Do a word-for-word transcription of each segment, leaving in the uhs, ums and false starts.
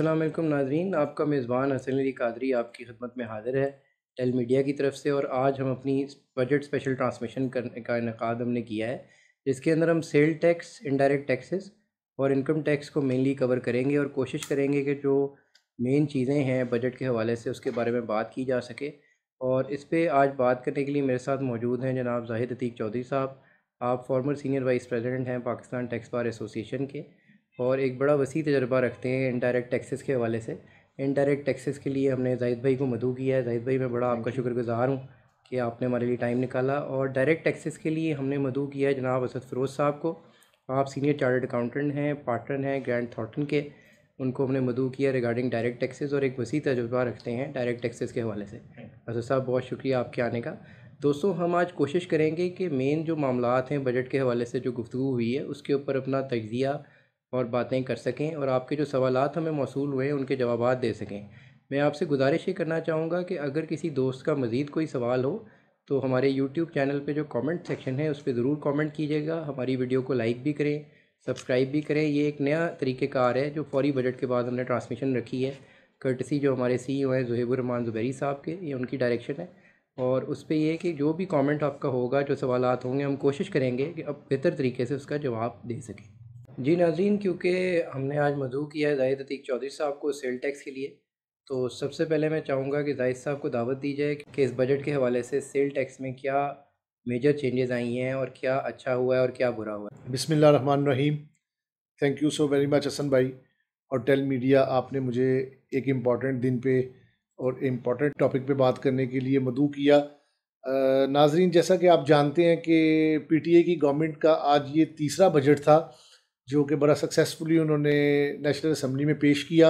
अस्सलाम वालेकुम नाज़रीन, आपका मेज़बान हसन अली कादरी आपकी खिदमत में हाज़िर है टेल मीडिया की तरफ से। और आज हम अपनी बजट स्पेशल ट्रांसमिशन करने का इनेकाद हमने किया है, जिसके अंदर हम सेल टैक्स, इनडायरेक्ट टैक्सेस और इनकम टैक्स को मेनली कवर करेंगे और कोशिश करेंगे कि जो मेन चीज़ें हैं बजट के हवाले से उसके बारे में बात की जा सके। और इस पे आज बात करने के लिए मेरे साथ मौजूद हैं जनाब ज़ाहिद अतीक चौधरी साहब। आप फॉर्मर सीनियर वाइस प्रेसिडेंट हैं पाकिस्तान टैक्स बार एसोसिएशन के और एक बड़ा वसी तजर्बा रखते हैं इंडायरेक्ट टैक्सेस के हवाले से। इंडायरेक्ट टैक्सेस के लिए हमने ज़ाहिद भाई को मदऊ किया है। ज़ाहिद भाई, मैं बड़ा आपका शुक्रगुज़ार हूँ कि आपने हमारे लिए टाइम निकाला। और डायरेक्ट टैक्सेस के लिए हमने मदऊ किया है जनाब असद फ़िरोज़ साहब को। आप सीनियर चार्टर्ड अकाउंटेंट हैं, पार्टनर हैं ग्रैंड थॉर्टन के। उनको हमने मदऊ किया रिगार्डिंग डायरेक्ट टैक्सेस और एक वसी तजुर्बा रखते हैं डायरेक्ट टैक्सेस के हवाले से। असद साहब, बहुत शुक्रिया आपके आने का। दोस्तों, हम आज कोशिश करेंगे कि मेन जो मामलात हैं बजट के हवाले से जो गुफ्तगू हुई है उसके ऊपर अपना तज्ज़िया और बातें कर सकें और आपके जो सवालात हमें मौसूल हुए हैं उनके जवाबात दे सकें। मैं आपसे गुजारिश ये करना चाहूँगा कि अगर किसी दोस्त का मज़ीद कोई सवाल हो तो हमारे यूट्यूब चैनल पे जो कमेंट सेक्शन है उस पर ज़रूर कमेंट कीजिएगा। हमारी वीडियो को लाइक भी करें, सब्सक्राइब भी करें। ये एक नया तरीक़ेकार है जो फौरी बजट के बाद हमने ट्रांसमिशन रखी है, कर्टसी जो हमारे सी ई ओ हैं ज़ुहैबुर्रहमान ज़ुबैरी साहब के, ये उनकी डायरेक्शन है। और उस पर यह कि जो भी कमेंट आपका होगा, जो सवालात होंगे, हम कोशिश करेंगे कि अब बेहतर तरीके से उसका जवाब दे सकें। जी नाज़रीन, क्योंकि हमने आज मदऊ किया है ज़ाहिद अतीक चौधरी साहब को सेल टैक्स के लिए, तो सबसे पहले मैं चाहूँगा कि ज़ाहिद साहब को दावत दी जाए कि इस बजट के हवाले से सेल टैक्स में क्या मेजर चेंजेस आई हैं और क्या अच्छा हुआ है और क्या बुरा हुआ है। बिस्मिल्लाह रहमान रहीम। Thank you so very much Hasan भाई और टेल मीडिया, आपने मुझे एक इम्पॉर्टेंट दिन पे और इम्पॉर्टेंट टॉपिक पे बात करने के लिए मदऊ किया। नाजरीन, जैसा कि आप जानते हैं कि पीटीए की गवर्नमेंट का आज ये तीसरा बजट था जो कि बड़ा सक्सेसफुली उन्होंने नेशनल असम्बली में पेश किया।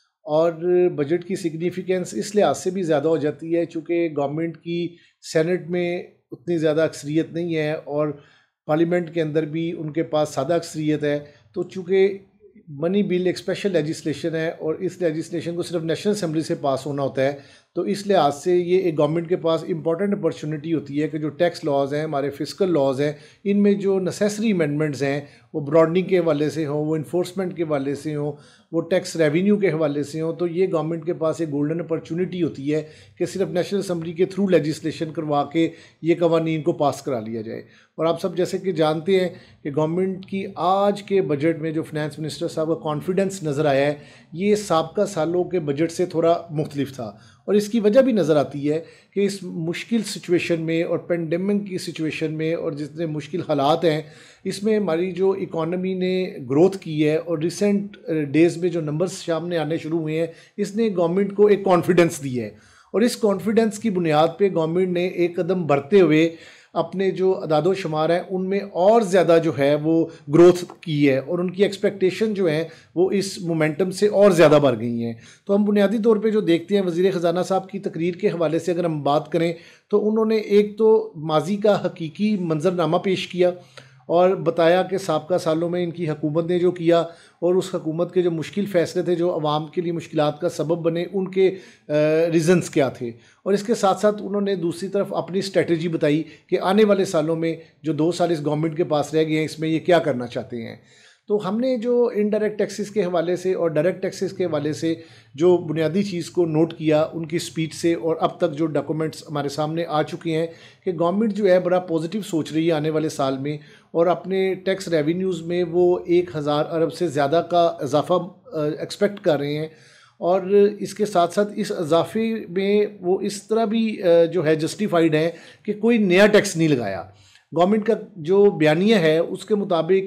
और बजट की सिग्निफिकेंस इस लिहाज से भी ज़्यादा हो जाती है चूँकि गवर्नमेंट की सेनेट में उतनी ज़्यादा अक्सरियत नहीं है और पार्लियामेंट के अंदर भी उनके पास सादा अक्सरियत है। तो चूँकि मनी बिल एक स्पेशल लेजिस्लेशन है और इस लेजिस्लेशन को सिर्फ नेशनल असम्बली से पास होना होता है, तो इस लिहाज से ये एक गवर्नमेंट के पास इंपॉर्टेंट अपॉर्चुनिटी होती है कि जो टैक्स लॉज हैं, हमारे फिस्कल लॉज हैं, इनमें जो नेसेसरी अमेंडमेंट्स हैं वो ब्रॉडनिंग के हवाले से हों, वो इन्फोर्समेंट के हवाले से हों, वो टैक्स रेवेन्यू के हवाले से हों, तो ये गवर्नमेंट के पास एक गोल्डन अपॉर्चुनिटी होती है कि सिर्फ नेशनल असम्बली के थ्रू लेजिस्लेशन करवा के ये कवानीन को पास करा लिया जाए। और आप सब जैसे कि जानते हैं कि गवर्नमेंट की आज के बजट में जो फाइनेंस मिनिस्टर साहब का कॉन्फिडेंस नज़र आया है, ये साबका सालों के बजट से थोड़ा मुख्तलिफ था। और इसकी वजह भी नज़र आती है कि इस मुश्किल सिचुएशन में और पेंडेमिक की सिचुएशन में और जितने मुश्किल हालात हैं, इसमें हमारी जो इकॉनमी ने ग्रोथ की है और रिसेंट डेज़ में जो नंबर्स सामने आने शुरू हुए हैं, इसने गवर्नमेंट को एक कॉन्फिडेंस दी है। और इस कॉन्फिडेंस की बुनियाद पे गवर्नमेंट ने एक कदम बढ़ते हुए अपने जो अदादो शुमार हैं उनमें और ज़्यादा जो है वो ग्रोथ की है और उनकी एक्सपेक्टेशन जो है वो इस मोमेंटम से और ज़्यादा बढ़ गई हैं। तो हम बुनियादी तौर पे जो देखते हैं, वज़ीर ख़जाना साहब की तकरीर के हवाले से अगर हम बात करें तो उन्होंने एक तो माजी का हकीकी मंजरनामा पेश किया और बताया कि साबका सालों में इनकी हुकूमत ने जो किया और उस हुकूमत के जो मुश्किल फ़ैसले थे जो आवाम के लिए मुश्किलात का सबब बने, उनके रीज़न्स क्या थे। और इसके साथ साथ उन्होंने दूसरी तरफ अपनी स्ट्रेटजी बताई कि आने वाले सालों में जो दो साल इस गवर्नमेंट के पास रह गए हैं, इसमें ये क्या करना चाहते हैं। तो हमने जो इनडायरेक्ट टैक्सेस के हवाले से और डायरेक्ट टैक्सेस के हवाले से जो बुनियादी चीज़ को नोट किया उनकी स्पीच से और अब तक जो डॉक्यूमेंट्स हमारे सामने आ चुके हैं कि गवर्नमेंट जो है बड़ा पॉजिटिव सोच रही है आने वाले साल में और अपने टैक्स रेवेन्यूज़ में वो एक हज़ार अरब से ज़्यादा का इजाफा एक्सपेक्ट कर रहे हैं। और इसके साथ साथ इस इजाफे में वो इस तरह भी जो है जस्टिफाइड है कि कोई नया टैक्स नहीं लगाया। गवर्नमेंट का जो बयानिया है उसके मुताबिक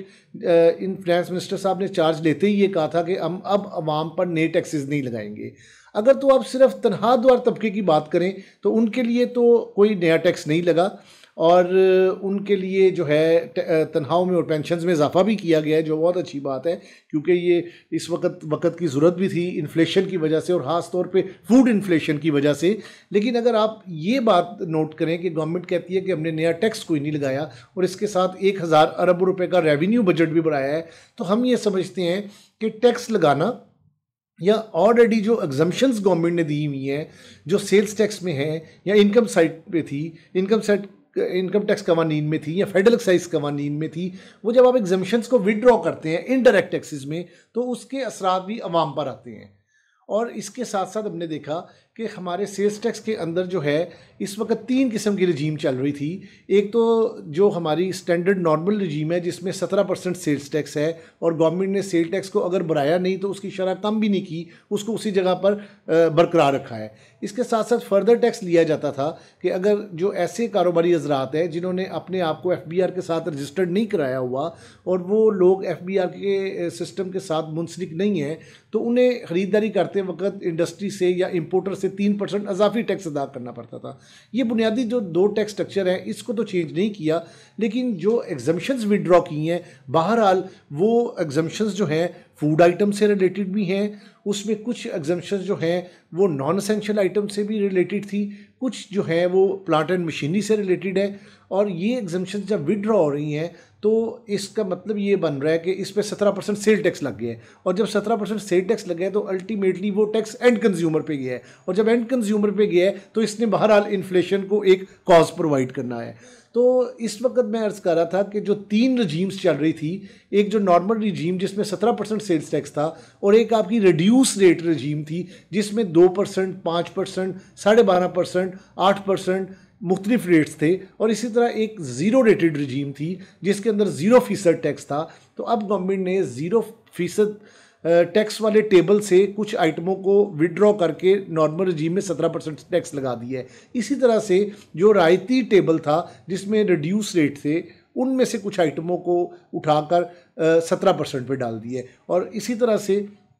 इन फाइनेंस मिनिस्टर साहब ने चार्ज लेते ही ये कहा था कि हम अब आवाम पर नए टैक्सेस नहीं लगाएंगे। अगर तो आप सिर्फ तनख्वाहदार तबके की बात करें तो उनके लिए तो कोई नया टैक्स नहीं लगा और उनके लिए जो है तनख्वाहों में और पेंशन्स में इजाफा भी किया गया है, जो बहुत अच्छी बात है क्योंकि ये इस वक्त वक्त की ज़रूरत भी थी इन्फ्लेशन की वजह से और ख़ास तौर पे फूड इन्फ्लेशन की वजह से। लेकिन अगर आप ये बात नोट करें कि गवर्नमेंट कहती है कि हमने नया टैक्स कोई नहीं लगाया और इसके साथ एक हज़ार अरब रुपये का रेवेन्यू बजट भी बढ़ाया है, तो हम ये समझते हैं कि टैक्स लगाना या ऑलरेडी जो एग्जम्पशंस गवर्नमेंट ने दी हुई हैं जो सेल्स टैक्स में है या इनकम साइड पे थी, इनकम साइड इनकम टैक्स कवानीन में थी या फेडरल एक्साइज कवानीन में थी, वो जब आप एग्जम्पशंस को विदड्रॉ करते हैं इनडायरेक्ट टैक्सेस में तो उसके असरात भी अवाम पर आते हैं। और इसके साथ साथ हमने देखा कि हमारे सेल्स टैक्स के अंदर जो है इस वक्त तीन किस्म की रजीम चल रही थी। एक तो जो हमारी स्टैंडर्ड नॉर्मल रजीम है जिसमें सत्रह परसेंट सेल्स टैक्स है और गवर्नमेंट ने सेल टैक्स को अगर बढ़ाया नहीं तो उसकी शरह कम भी नहीं की, उसको उसी जगह पर बरकरार रखा है। इसके साथ साथ फर्दर टैक्स लिया जाता था कि अगर जो ऐसे कारोबारी हजरात हैं जिन्होंने अपने आप को एफ बी आर के साथ रजिस्टर्ड नहीं कराया हुआ और वो लोग एफ बी आर के सिस्टम के साथ मुंसलिक नहीं हैं तो उन्हें ख़रीदारी करते वक्त इंडस्ट्री से या इम्पोर्टर से तीन परसेंट अजाफी टैक्स अदा करना पड़ता था। ये बुनियादी जो दो टैक्स स्ट्रक्चर है इसको तो चेंज नहीं किया, लेकिन जो एग्जम्पशंस विड्रॉ की हैं बहरहाल वो एग्जम्पशंस जो हैं फूड आइटम से रिलेटेड भी हैं, उसमें कुछ एग्जम्पशंस जो हैं वो नॉन एसेंशियल आइटम से भी रिलेटेड थी, कुछ जो है वो प्लांट एंड मशीनरी से रिलेटेड है। और ये एग्जम्पशंस जब विड्रॉ हो रही हैं तो इसका मतलब ये बन रहा है कि इस पर सत्रह परसेंट सेल टैक्स लग गया है और जब सत्रह परसेंट सेल टैक्स लग गया है तो अल्टीमेटली वो टैक्स एंड कंज्यूमर पे गया है और जब एंड कंज्यूमर पे गया है तो इसने बहरहाल इन्फ्लेशन को एक कॉज प्रोवाइड करना है। तो इस वक्त मैं अर्ज़ कर रहा था कि जो तीन रजीम्स चल रही थी, एक जो नॉर्मल रजीम जिसमें सत्रह परसेंट सेल्स टैक्स था और एक आपकी रिड्यूस रेट रजीम थी जिसमें दो परसेंट पाँच परसेंट साढ़े बारह परसेंट आठ परसेंट मुख्तलिफ रेट्स थे और इसी तरह एक ज़ीरो रेटेड रजीम थी जिसके अंदर ज़ीरो फ़ीसद टैक्स था। तो अब गवर्नमेंट ने ज़ीरो फ़ीसद टैक्स वाले टेबल से कुछ आइटमों को विड्रॉ करके नॉर्मल रजीम में सत्रह परसेंट टैक्स लगा दिया है। इसी तरह से जो रायती टेबल था जिसमें रिड्यूस रेट थे उनमें से कुछ आइटमों को उठाकर सत्रह परसेंट पे डाल दिए और इसी तरह से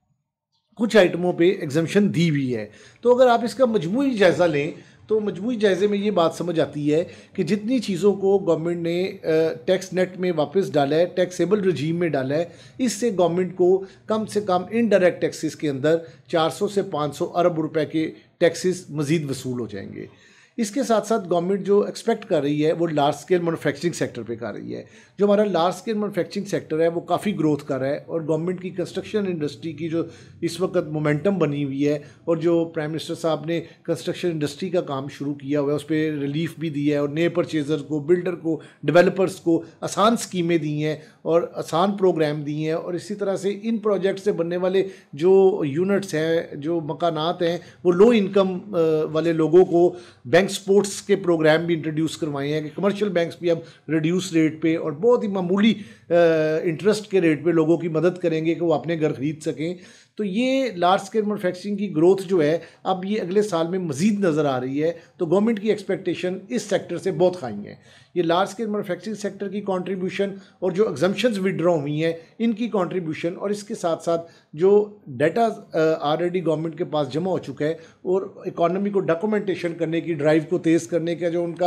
कुछ आइटमों पे एग्जम्पशन दी हुई है। तो अगर आप इसका मजमूई जायज़ा लें तो मजमूई जायज़े में ये बात समझ आती है कि जितनी चीज़ों को गवर्नमेंट ने टैक्स नेट में वापस डाला है, टैक्सेबल रजीम में डाला है, इससे गवर्नमेंट को कम से कम इनडायरेक्ट टैक्सेस के अंदर चार सौ से पाँच सौ अरब रुपए के टैक्सेस मज़ीद वसूल हो जाएंगे। इसके साथ साथ गवर्नमेंट जो एक्सपेक्ट कर रही है वो लार्ज स्केल मैन्युफैक्चरिंग सेक्टर पे कर रही है। जो हमारा लार्ज स्केल मैन्युफैक्चरिंग सेक्टर है वो काफ़ी ग्रोथ कर रहा है और गवर्नमेंट की कंस्ट्रक्शन इंडस्ट्री की जो इस वक्त मोमेंटम बनी हुई है और जो प्राइम मिनिस्टर साहब ने कंस्ट्रक्शन इंडस्ट्री का काम शुरू किया हुआ है उस पर रिलीफ भी दी है और नए परचेजर्स को, बिल्डर को, डेवलपर्स को आसान स्कीमें दी हैं और आसान प्रोग्राम दिए हैं। और इसी तरह से इन प्रोजेक्ट से बनने वाले जो यूनिट्स हैं, जो मकानात हैं, वो लो इनकम वाले लोगों को बैंक स्पोर्ट्स के प्रोग्राम भी इंट्रोड्यूस करवाए हैं कि कमर्शियल बैंक्स भी अब रिड्यूस रेट पे और बहुत ही मामूली इंटरेस्ट के रेट पे लोगों की मदद करेंगे कि वो अपने घर खरीद सकें। तो ये लार्ज स्केल मैन्युफैक्चरिंग की ग्रोथ जो है अब ये अगले साल में मज़ीद नज़र आ रही है। तो गवर्नमेंट की एक्सपेक्टेशन इस सेक्टर से बहुत हाई है। ये लार्ज स्केल मैन्युफैक्चरिंग सेक्टर की कंट्रीब्यूशन और जो एग्जम्पशंस विड्रॉ हुई हैं इनकी कंट्रीब्यूशन और इसके साथ साथ जो डाटा ऑलरेडी गवर्नमेंट के पास जमा हो चुका है और इकॉनमी को डॉक्यूमेंटेशन करने की ड्राइव को तेज़ करने का जो उनका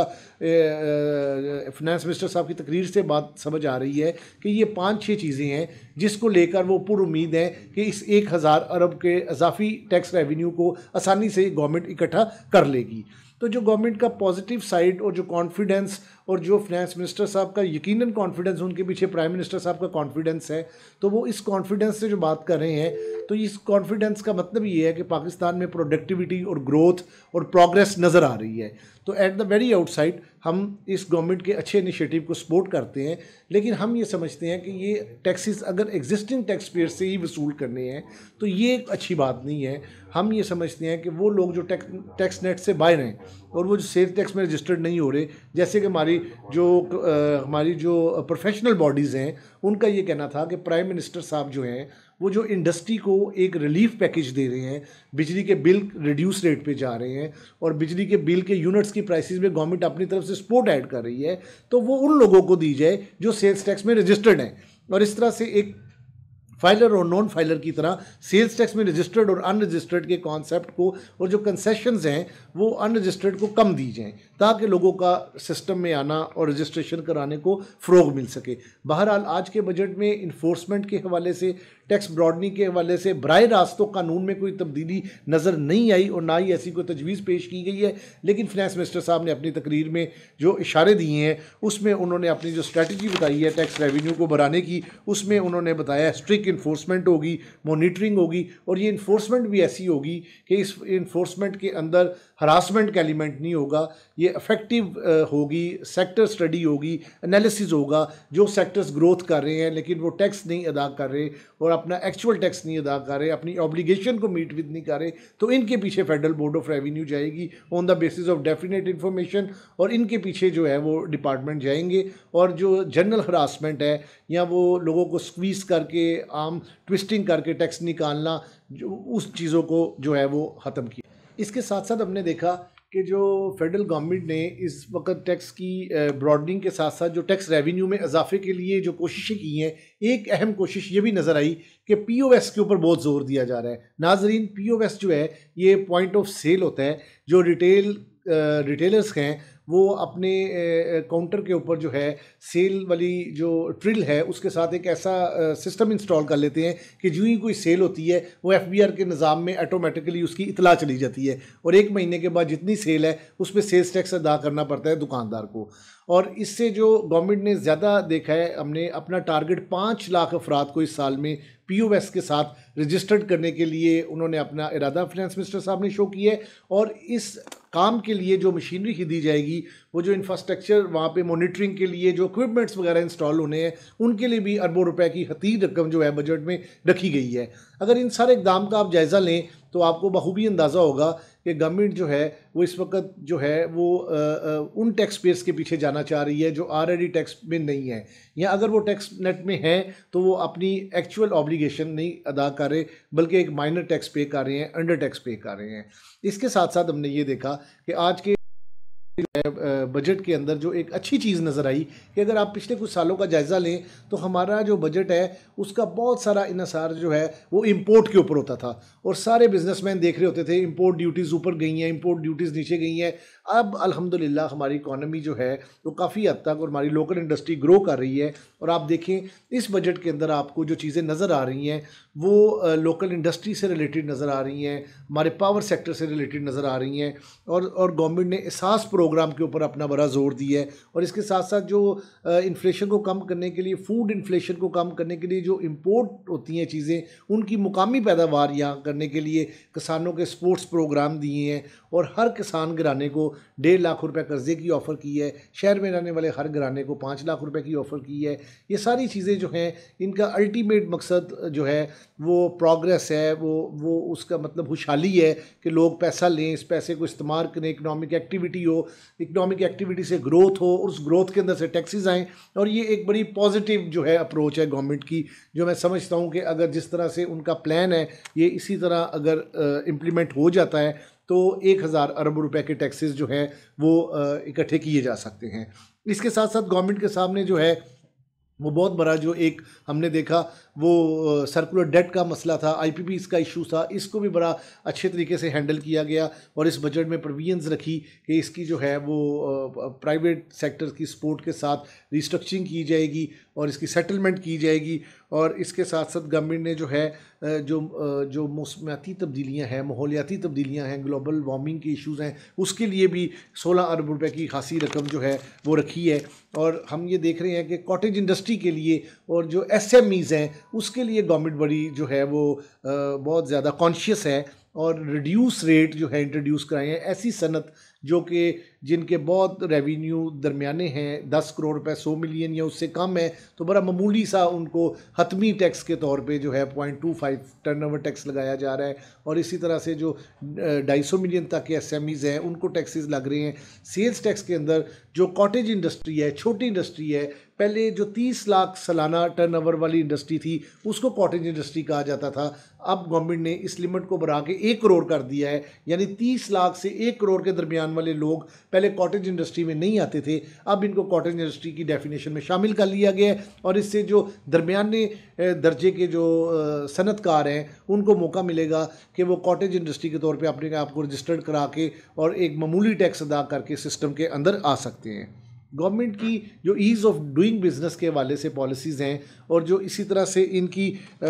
फिनेंस मिनिस्टर साहब की तकरीर से बात समझ आ रही है कि ये पाँच छः चीज़ें हैं जिसको लेकर वो पूरी उम्मीद है कि इस एक हज़ार अरब के इजाफी टैक्स रेवेन्यू को आसानी से गवर्नमेंट इकट्ठा कर लेगी। तो जो गवर्नमेंट का पॉजिटिव साइड और जो कॉन्फिडेंस और जो फाइनेंस मिनिस्टर साहब का यकीनन कॉन्फिडेंस, उनके पीछे प्राइम मिनिस्टर साहब का कॉन्फिडेंस है, तो वो इस कॉन्फिडेंस से जो बात कर रहे हैं तो इस कॉन्फिडेंस का मतलब ये है कि पाकिस्तान में प्रोडक्टिविटी और ग्रोथ और प्रोग्रेस नज़र आ रही है। तो एट द वेरी आउटसाइड हम इस गवर्नमेंट के अच्छे इनिशिएटिव को सपोर्ट करते हैं, लेकिन हम ये समझते हैं कि ये टैक्सेस अगर एग्जिस्टिंग टैक्स पेयर से ही वसूल करने हैं तो ये एक अच्छी बात नहीं है। हम ये समझते हैं कि वो लोग जो टैक्स टैक्स नेट से बाहर हैं और वो जो सेल टैक्स में रजिस्टर्ड नहीं हो रहे, जैसे कि हमारी जो आ, हमारी जो प्रोफेशनल बॉडीज़ हैं उनका ये कहना था कि प्राइम मिनिस्टर साहब जो हैं वो जो इंडस्ट्री को एक रिलीफ पैकेज दे रहे हैं, बिजली के बिल रिड्यूस रेट पे जा रहे हैं और बिजली के बिल के यूनिट्स की प्राइसेस में गवर्नमेंट अपनी तरफ से सपोर्ट ऐड कर रही है, तो वो उन लोगों को दी जाए जो सेल्स टैक्स में रजिस्टर्ड हैं और इस तरह से एक फाइलर और नॉन फाइलर की तरह सेल्स टैक्स में रजिस्टर्ड और अनरजिस्टर्ड के कॉन्सेप्ट को और जो कंसेशंस हैं वो अनरजिस्टर्ड को कम दी जाएँ ताकि लोगों का सिस्टम में आना और रजिस्ट्रेशन कराने को फ़रोग मिल सके। बहरहाल आज के बजट में इन्फोर्समेंट के हवाले से, टैक्स ब्रॉडनिंग के हवाले से बराह रास्त तो कानून में कोई तब्दीली नज़र नहीं आई और ना ही ऐसी कोई तजवीज़ पेश की गई है, लेकिन फिनेंस मिनिस्टर साहब ने अपनी तकरीर में जो इशारे दिए हैं उसमें उन्होंने अपनी जो स्ट्रैटेजी बताई है टैक्स रेवेन्यू को बढ़ाने की, उसमें उन्होंने बताया स्ट्रिक्ट इन्फोर्समेंट होगी, मॉनिटरिंग होगी और ये इन्फोर्समेंट भी ऐसी होगी कि इस इन्फोर्समेंट के अंदर हरासमेंट का एलिमेंट नहीं होगा। ये ये इफेक्टिव होगी, सेक्टर स्टडी होगी, एनालिसिस होगा। जो सेक्टर्स ग्रोथ कर रहे हैं लेकिन वो टैक्स नहीं अदा कर रहे और अपना एक्चुअल टैक्स नहीं अदा कर रहे, अपनी ऑब्लिगेशन को मीट विद नहीं कर रहे, तो इनके पीछे फेडरल बोर्ड ऑफ रेवेन्यू जाएगी on the basis of definite information, और इनके पीछे जो है वो डिपार्टमेंट जाएंगे और जो जनरल हरासमेंट है या वो लोगों को स्क्वीज़ करके आम ट्विस्टिंग करके टैक्स निकालना, जो उस चीज़ों को जो है वो ख़त्म किया। इसके साथ साथ हमने देखा कि जो फेडरल गवर्नमेंट ने इस वक्त टैक्स की ब्रॉडनिंग के साथ साथ जो टैक्स रेवेन्यू में इजाफे के लिए जो कोशिशें की हैं, एक अहम कोशिश ये भी नज़र आई कि पीओएस के ऊपर बहुत ज़ोर दिया जा रहा है। नाजरीन, पीओएस जो है ये पॉइंट ऑफ सेल होता है। जो रिटेल रिटेलर्स हैं वो अपने काउंटर के ऊपर जो है सेल वाली जो ट्रिल है उसके साथ एक ऐसा सिस्टम इंस्टॉल कर लेते हैं कि जो ही कोई सेल होती है वो एफबीआर के निज़ाम में ऑटोमेटिकली उसकी इतला चली जाती है और एक महीने के बाद जितनी सेल है उस पर सेल्स टैक्स अदा करना पड़ता है दुकानदार को। और इससे जो गवर्नमेंट ने ज़्यादा देखा है, हमने अपना टारगेट पाँच लाख अफराद को इस साल में पीओएस के साथ रजिस्टर्ड करने के लिए उन्होंने अपना इरादा फाइनेंस मिनिस्टर साहब ने शो किया है। और इस काम के लिए जो मशीनरी खरीदी जाएगी, वो जो इंफ्रास्ट्रक्चर वहाँ पे मॉनिटरिंग के लिए जो इक्विपमेंट्स वगैरह इंस्टॉल होने हैं, उनके लिए भी अरबों रुपए की हतीर रकम जो है बजट में रखी गई है। अगर इन सारे इकदाम का आप जायज़ा लें तो आपको बखूबी अंदाज़ा होगा कि गवर्नमेंट जो है वो इस वक्त जो है वो आ, आ, उन टैक्स पेयर्स के पीछे जाना चाह रही है जो ऑलरेडी टैक्स में नहीं है, या अगर वो टैक्स नेट में है तो वो अपनी एक्चुअल ऑब्लिगेशन नहीं अदा कर रहे बल्कि एक माइनर टैक्स पे कर रहे हैं, अंडर टैक्स पे कर रहे हैं। इसके साथ साथ हमने ये देखा कि आज के बजट के अंदर जो एक अच्छी चीज़ नज़र आई कि अगर आप पिछले कुछ सालों का जायज़ा लें तो हमारा जो बजट है उसका बहुत सारा इन्हिसार जो है वो इंपोर्ट के ऊपर होता था और सारे बिजनेसमैन देख रहे होते थे इंपोर्ट ड्यूटीज़ ऊपर गई हैं, इंपोर्ट ड्यूटीज़ नीचे गई हैं। अब अल्हम्दुलिल्लाह हमारी इकॉनमी जो है वो काफ़ी हद तक और हमारी लोकल इंडस्ट्री ग्रो कर रही है। और आप देखें इस बजट के अंदर आपको जो चीज़ें नज़र आ रही हैं वो लोकल इंडस्ट्री से रिलेटेड नज़र आ रही हैं, हमारे पावर सेक्टर से रिलेटेड नज़र आ रही हैं। और और गवर्नमेंट ने एहसास प्रोग्राम के ऊपर अपना बड़ा जोर दिया है। और इसके साथ साथ जो इन्फ्लेशन को कम करने के लिए, फूड इन्फ्लेशन को कम करने के लिए जो इंपोर्ट होती हैं चीज़ें, उनकी मुकामी पैदावार यहाँ करने के लिए किसानों के स्पोर्ट्स प्रोग्राम दिए हैं और हर किसान घराने को डेढ़ लाख रुपए कर्जे की ऑफ़र की है। शहर में रहने वाले हर घराने को पाँच लाख रुपए की ऑफ़र की है। ये सारी चीज़ें जो हैं इनका अल्टीमेट मकसद जो है वो प्रोग्रेस है, वो वो उसका मतलब खुशहाली है कि लोग पैसा लें, इस पैसे को इस्तेमाल करें, इकनॉमिक एक्टिविटी हो, इकनॉमिक एक्टिविटी से ग्रोथ हो और उस ग्रोथ के अंदर से टैक्सेस आएँ। और ये एक बड़ी पॉजिटिव जो है अप्रोच है गवर्नमेंट की, जो मैं समझता हूँ कि अगर जिस तरह से उनका प्लान है ये इसी तरह अगर इम्प्लीमेंट हो जाता है तो एक हज़ार अरब रुपए के टैक्सेस जो हैं वो इकट्ठे किए जा सकते हैं। इसके साथ साथ गवर्नमेंट के सामने जो है वो बहुत बड़ा जो एक हमने देखा वो सर्कुलर डेट का मसला था, आईपीपीएस का इशू था, इसको भी बड़ा अच्छे तरीके से हैंडल किया गया और इस बजट में प्रोविजंस रखी कि इसकी जो है वो प्राइवेट सेक्टर की सपोर्ट के साथ रिस्ट्रक्चरिंग की जाएगी और इसकी सेटलमेंट की जाएगी। और इसके साथ साथ गवर्नमेंट ने जो है जो जो मौसमियाती तब्दीलियाँ हैं, माहौलियाती तब्दीलियाँ हैं, ग्लोबल वार्मिंग के इश्यूज़ हैं, उसके लिए भी सोलह अरब रुपए की खासी रकम जो है वो रखी है। और हम ये देख रहे हैं कि कॉटेज इंडस्ट्री के लिए और जो एसएमईज़ हैं उसके लिए गवर्नमेंट बड़ी जो है वो बहुत ज़्यादा कॉन्शियस है और रिड्यूस रेट जो है इंट्रोड्यूस कराए हैं। ऐसी सनत जो कि जिनके बहुत रेवेन्यू दरमियाने हैं, दस करोड़ रुपए, सौ मिलियन या उससे कम है, तो बड़ा मामूली सा उनको हतमी टैक्स के तौर पे जो है point two five turnover tax लगाया जा रहा है। और इसी तरह से जो ढाई सौ मिलियन तक के एसएमईज़ हैं उनको टैक्सेस लग रहे हैं। सेल्स टैक्स के अंदर जो कॉटेज इंडस्ट्री है, छोटी इंडस्ट्री है, पहले जो तीस लाख सालाना टर्नओवर वाली इंडस्ट्री थी उसको कॉटेज इंडस्ट्री कहा जाता था। अब गवर्नमेंट ने इस लिमिट को बढ़ा के एक करोड़ कर दिया है, यानी तीस लाख से एक करोड़ के दरमियान वाले लोग पहले कॉटेज इंडस्ट्री में नहीं आते थे, अब इनको कॉटेज इंडस्ट्री की डेफिनेशन में शामिल कर लिया गया है। और इससे जो दरमियाने दर्जे के जो सनतकार हैं उनको मौका मिलेगा कि वो कॉटेज इंडस्ट्री के तौर पे अपने आप को रजिस्टर्ड करा के और एक मामूली टैक्स अदा करके सिस्टम के अंदर आ सकते हैं। गवर्नमेंट की जो ईज़ ऑफ डूइंग बिज़नेस के हवाले से पॉलिसीज़ हैं और जो इसी तरह से इनकी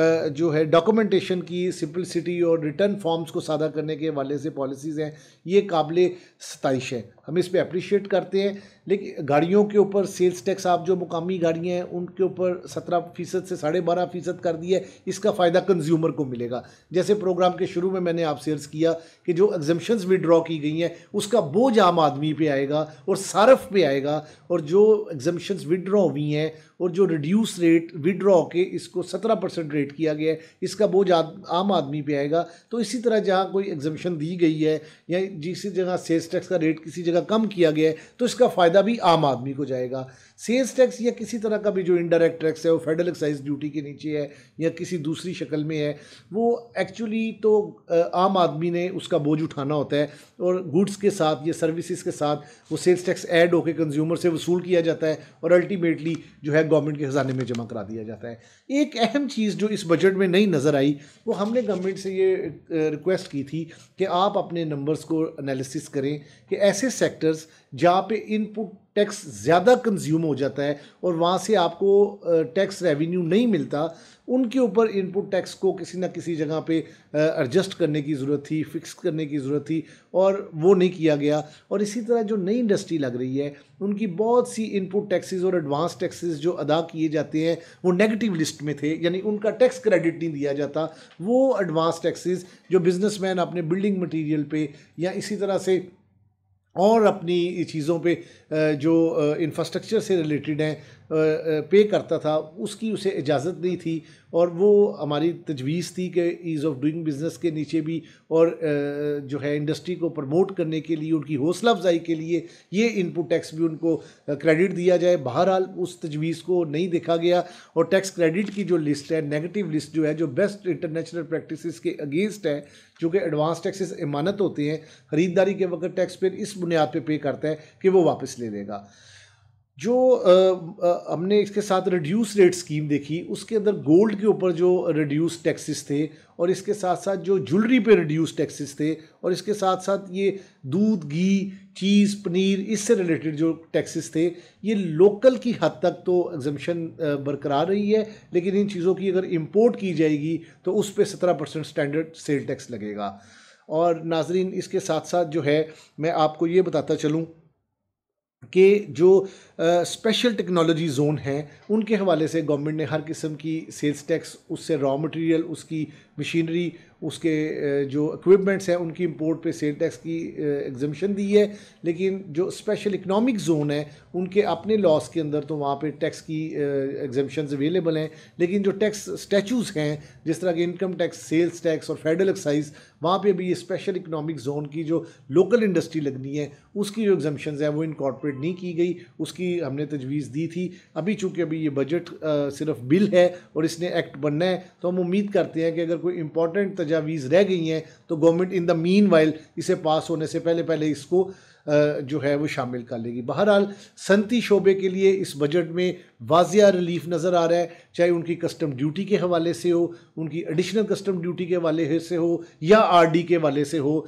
जो है डॉक्यूमेंटेशन की सिंपलिसिटी और रिटर्न फॉर्म्स को सादा करने के हवाले से पॉलिसीज़ हैं, ये काबिल सताइश है। हम इस पे अप्रिशिएट करते हैं। लेकिन गाड़ियों के ऊपर सेल्स टैक्स आप जो मुकामी गाड़ियाँ हैं उनके ऊपर सत्रह फीसद से साढ़े बारह फीसद कर दिया है, इसका फ़ायदा कंज्यूमर को मिलेगा। जैसे प्रोग्राम के शुरू में मैंने आपसे अर्ज़ किया कि जो एग्जम्पशंस विड्रॉ की गई हैं उसका बोझ आम आदमी पे आएगा और सारफ पे आएगा, और जो एग्जम्पशंस विड्रॉ हुई हैं और जो रिड्यूस रेट विड्रॉ के इसको सत्रह परसेंट रेट किया गया है, इसका बोझ आम आदमी पे आएगा। तो इसी तरह जहाँ कोई एग्जम्पशन दी गई है या जिस जगह सेल्स टैक्स का रेट किसी जगह कम किया गया है तो इसका फ़ायदा भी आम आदमी को जाएगा। सेल्स टैक्स या किसी तरह का भी जो इनडायरेक्ट टैक्स है वो फेडरल एक्साइज ड्यूटी के नीचे है या किसी दूसरी शक्ल में है, वो एक्चुअली तो आम आदमी ने उसका बोझ उठाना होता है, और गुड्स के साथ या सर्विसेज के साथ वो सेल्स टैक्स ऐड होकर कंज्यूमर से वसूल किया जाता है और अल्टीमेटली जो है गवर्नमेंट के ख़जाने में जमा करा दिया जाता है। एक अहम चीज़ जो इस बजट में नहीं नज़र आई, वो हमने गवर्नमेंट से ये रिक्वेस्ट की थी कि आप अपने नंबर्स को एनालिसिस करें कि ऐसे सेक्टर्स जहाँ पे इनपुट टैक्स ज़्यादा कंज्यूम हो जाता है और वहाँ से आपको टैक्स रेवेन्यू नहीं मिलता, उनके ऊपर इनपुट टैक्स को किसी ना किसी जगह पे एडजस्ट करने की ज़रूरत थी, फिक्स करने की ज़रूरत थी, और वो नहीं किया गया। और इसी तरह जो नई इंडस्ट्री लग रही है उनकी बहुत सी इनपुट टैक्सेस और एडवांस टैक्सेस जो अदा किए जाते हैं वो नेगेटिव लिस्ट में थे, यानी उनका टैक्स क्रेडिट नहीं दिया जाता। वो एडवांस टैक्सेस जो बिजनेसमैन अपने बिल्डिंग मटीरियल पे या इसी तरह से और अपनी चीज़ों पे जो इंफ्रास्ट्रक्चर से रिलेटेड हैं पे करता था, उसकी उसे इजाज़त नहीं थी, और वो हमारी तजवीज़ थी कि ईज़ ऑफ डूइंग बिज़नेस के नीचे भी और जो है इंडस्ट्री को प्रमोट करने के लिए, उनकी हौसला अफजाई के लिए ये इनपुट टैक्स भी उनको क्रेडिट दिया जाए। बहरहाल उस तजवीज़ को नहीं देखा गया, और टैक्स क्रेडिट की जो लिस्ट है, नेगेटिव लिस्ट जो है, जो बेस्ट इंटरनेशनल प्रैक्टिसेस के अगेंस्ट है, जो कि एडवांस टैक्सेस इमानत होते हैं, ख़रीदारी के वक्त टैक्स पेयर इस बुनियाद पे पे करता है कि वो वापस ले लेगा। जो आ, आ, हमने इसके साथ रिड्यूस रेट स्कीम देखी, उसके अंदर गोल्ड के ऊपर जो रिड्यूस टैक्सेस थे, और इसके साथ साथ जो ज्वेलरी पे रिड्यूस टैक्सेस थे, और इसके साथ साथ ये दूध, घी, चीज़, पनीर, इससे रिलेटेड जो टैक्सेस थे, ये लोकल की हद तक तो एग्जम्पशन बरकरार रही है, लेकिन इन चीज़ों की अगर इंपोर्ट की जाएगी तो उस पर सत्रह परसेंट स्टैंडर्ड सेल टैक्स लगेगा। और नाजरीन, इसके साथ साथ जो है मैं आपको ये बताता चलूँ कि जो स्पेशल टेक्नोलॉजी जोन हैं उनके हवाले से गवर्नमेंट ने हर किस्म की सेल्स टैक्स, उससे रॉ मटेरियल, उसकी मशीनरी, उसके uh, जो इक्विपमेंट्स हैं उनकी इंपोर्ट पे सेल टैक्स की एग्जम्पशन दी है। लेकिन जो स्पेशल इकनॉमिक जोन है उनके अपने लॉस के अंदर तो वहाँ पे टैक्स की एग्जम्पशंस अवेलेबल हैं, लेकिन जो टैक्स स्टैचूज़ हैं जिस तरह के इनकम टैक्स, सेल्स टैक्स और फेडरल एक्साइज, वहाँ पे भी ये स्पेशल इकनॉमिक जोन की जो लोकल इंडस्ट्री लगनी है उसकी जो एग्जम्पशंस हैं वो इनकॉर्पोरेट नहीं की गई, उसकी हमने तजवीज़ दी थी। अभी चूँकि अभी ये बजट सिर्फ बिल है और इसने एक्ट बनना है, तो हम उम्मीद करते हैं कि अगर कोई इंपॉर्टेंट तजावीज़ रह गई हैं तो government in the meanwhile इसे पास होने से पहले पहले इसको जो है वो शामिल कर लेगी। बहरहाल सनती शोबे के लिए इस बजट में वाजिया रिलीफ नज़र आ रहा है, चाहे उनकी कस्टम ड्यूटी के हवाले से हो, उनकी एडिशनल कस्टम ड्यूटी के हवाले से हो, या आरडी के हवाले से हो।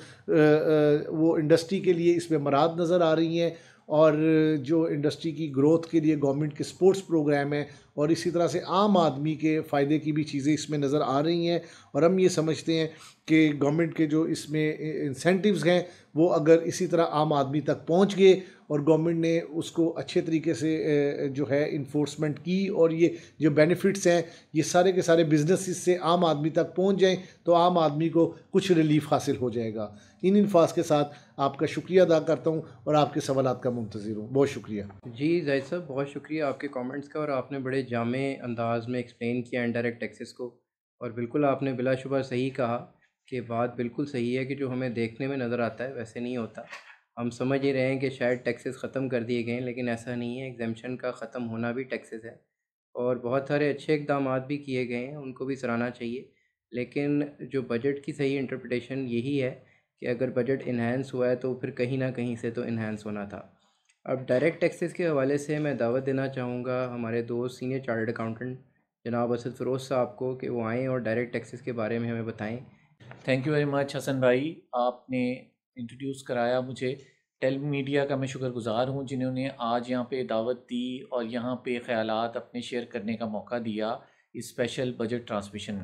वो इंडस्ट्री के लिए इसमें मराद नज़र आ रही हैं, और जो इंडस्ट्री की ग्रोथ के लिए गवर्नमेंट के स्पोर्ट्स प्रोग्राम हैं, और इसी तरह से आम आदमी के फ़ायदे की भी चीज़ें इसमें नज़र आ रही हैं। और हम ये समझते हैं कि गवर्नमेंट के जो इसमें इंसेंटिव्स हैं वो अगर इसी तरह आम आदमी तक पहुंच गए और गवर्नमेंट ने उसको अच्छे तरीके से जो है इन्फोर्समेंट की, और ये जो बेनिफिट्स हैं ये सारे के सारे बिजनेसेस से आम आदमी तक पहुंच जाएं, तो आम आदमी को कुछ रिलीफ हासिल हो जाएगा। इन इन्फास के साथ आपका शुक्रिया अदा करता हूं और आपके सवालात का मुंतज़िर हूं। बहुत शुक्रिया। जी ज़ाहिद साहब, बहुत शुक्रिया आपके कमेंट्स का, और आपने बड़े जामे अंदाज में एक्सप्लेन किया इनडायरेक्ट टैक्सेस को। और बिल्कुल आपने बिलाशुबा सही कहा कि बात बिल्कुल सही है कि जो हमें देखने में नज़र आता है वैसे नहीं होता। हम समझ ही रहे हैं कि शायद टैक्सेस ख़त्म कर दिए गए हैं, लेकिन ऐसा नहीं है। एग्जाम्पशन का ख़त्म होना भी टैक्सेस है, और बहुत सारे अच्छे इक़दाम भी किए गए हैं, उनको भी सराहना चाहिए। लेकिन जो बजट की सही इंटरप्रिटेशन यही है कि अगर बजट इन्हांस हुआ है तो फिर कहीं ना कहीं से तो इन्हांस होना था। अब डायरेक्ट टैक्सेस के हवाले से मैं दावत देना चाहूँगा हमारे दोस्त सीनियर चार्टर्ड अकाउंटेंट जनाब असद फ़िरोज़ साहब को कि वो आएँ और डायरेक्ट टैक्सेस के बारे में हमें बताएं। Thank you very much Hasan भाई, आपने इंट्रोड्यूस कराया मुझे। टेल मीडिया का मैं शुक्रगुज़ार हूँ जिन्होंने आज यहाँ पे दावत दी और यहाँ पे ख़यालात अपने शेयर करने का मौका दिया इस स्पेशल बजट ट्रांसमिशन में।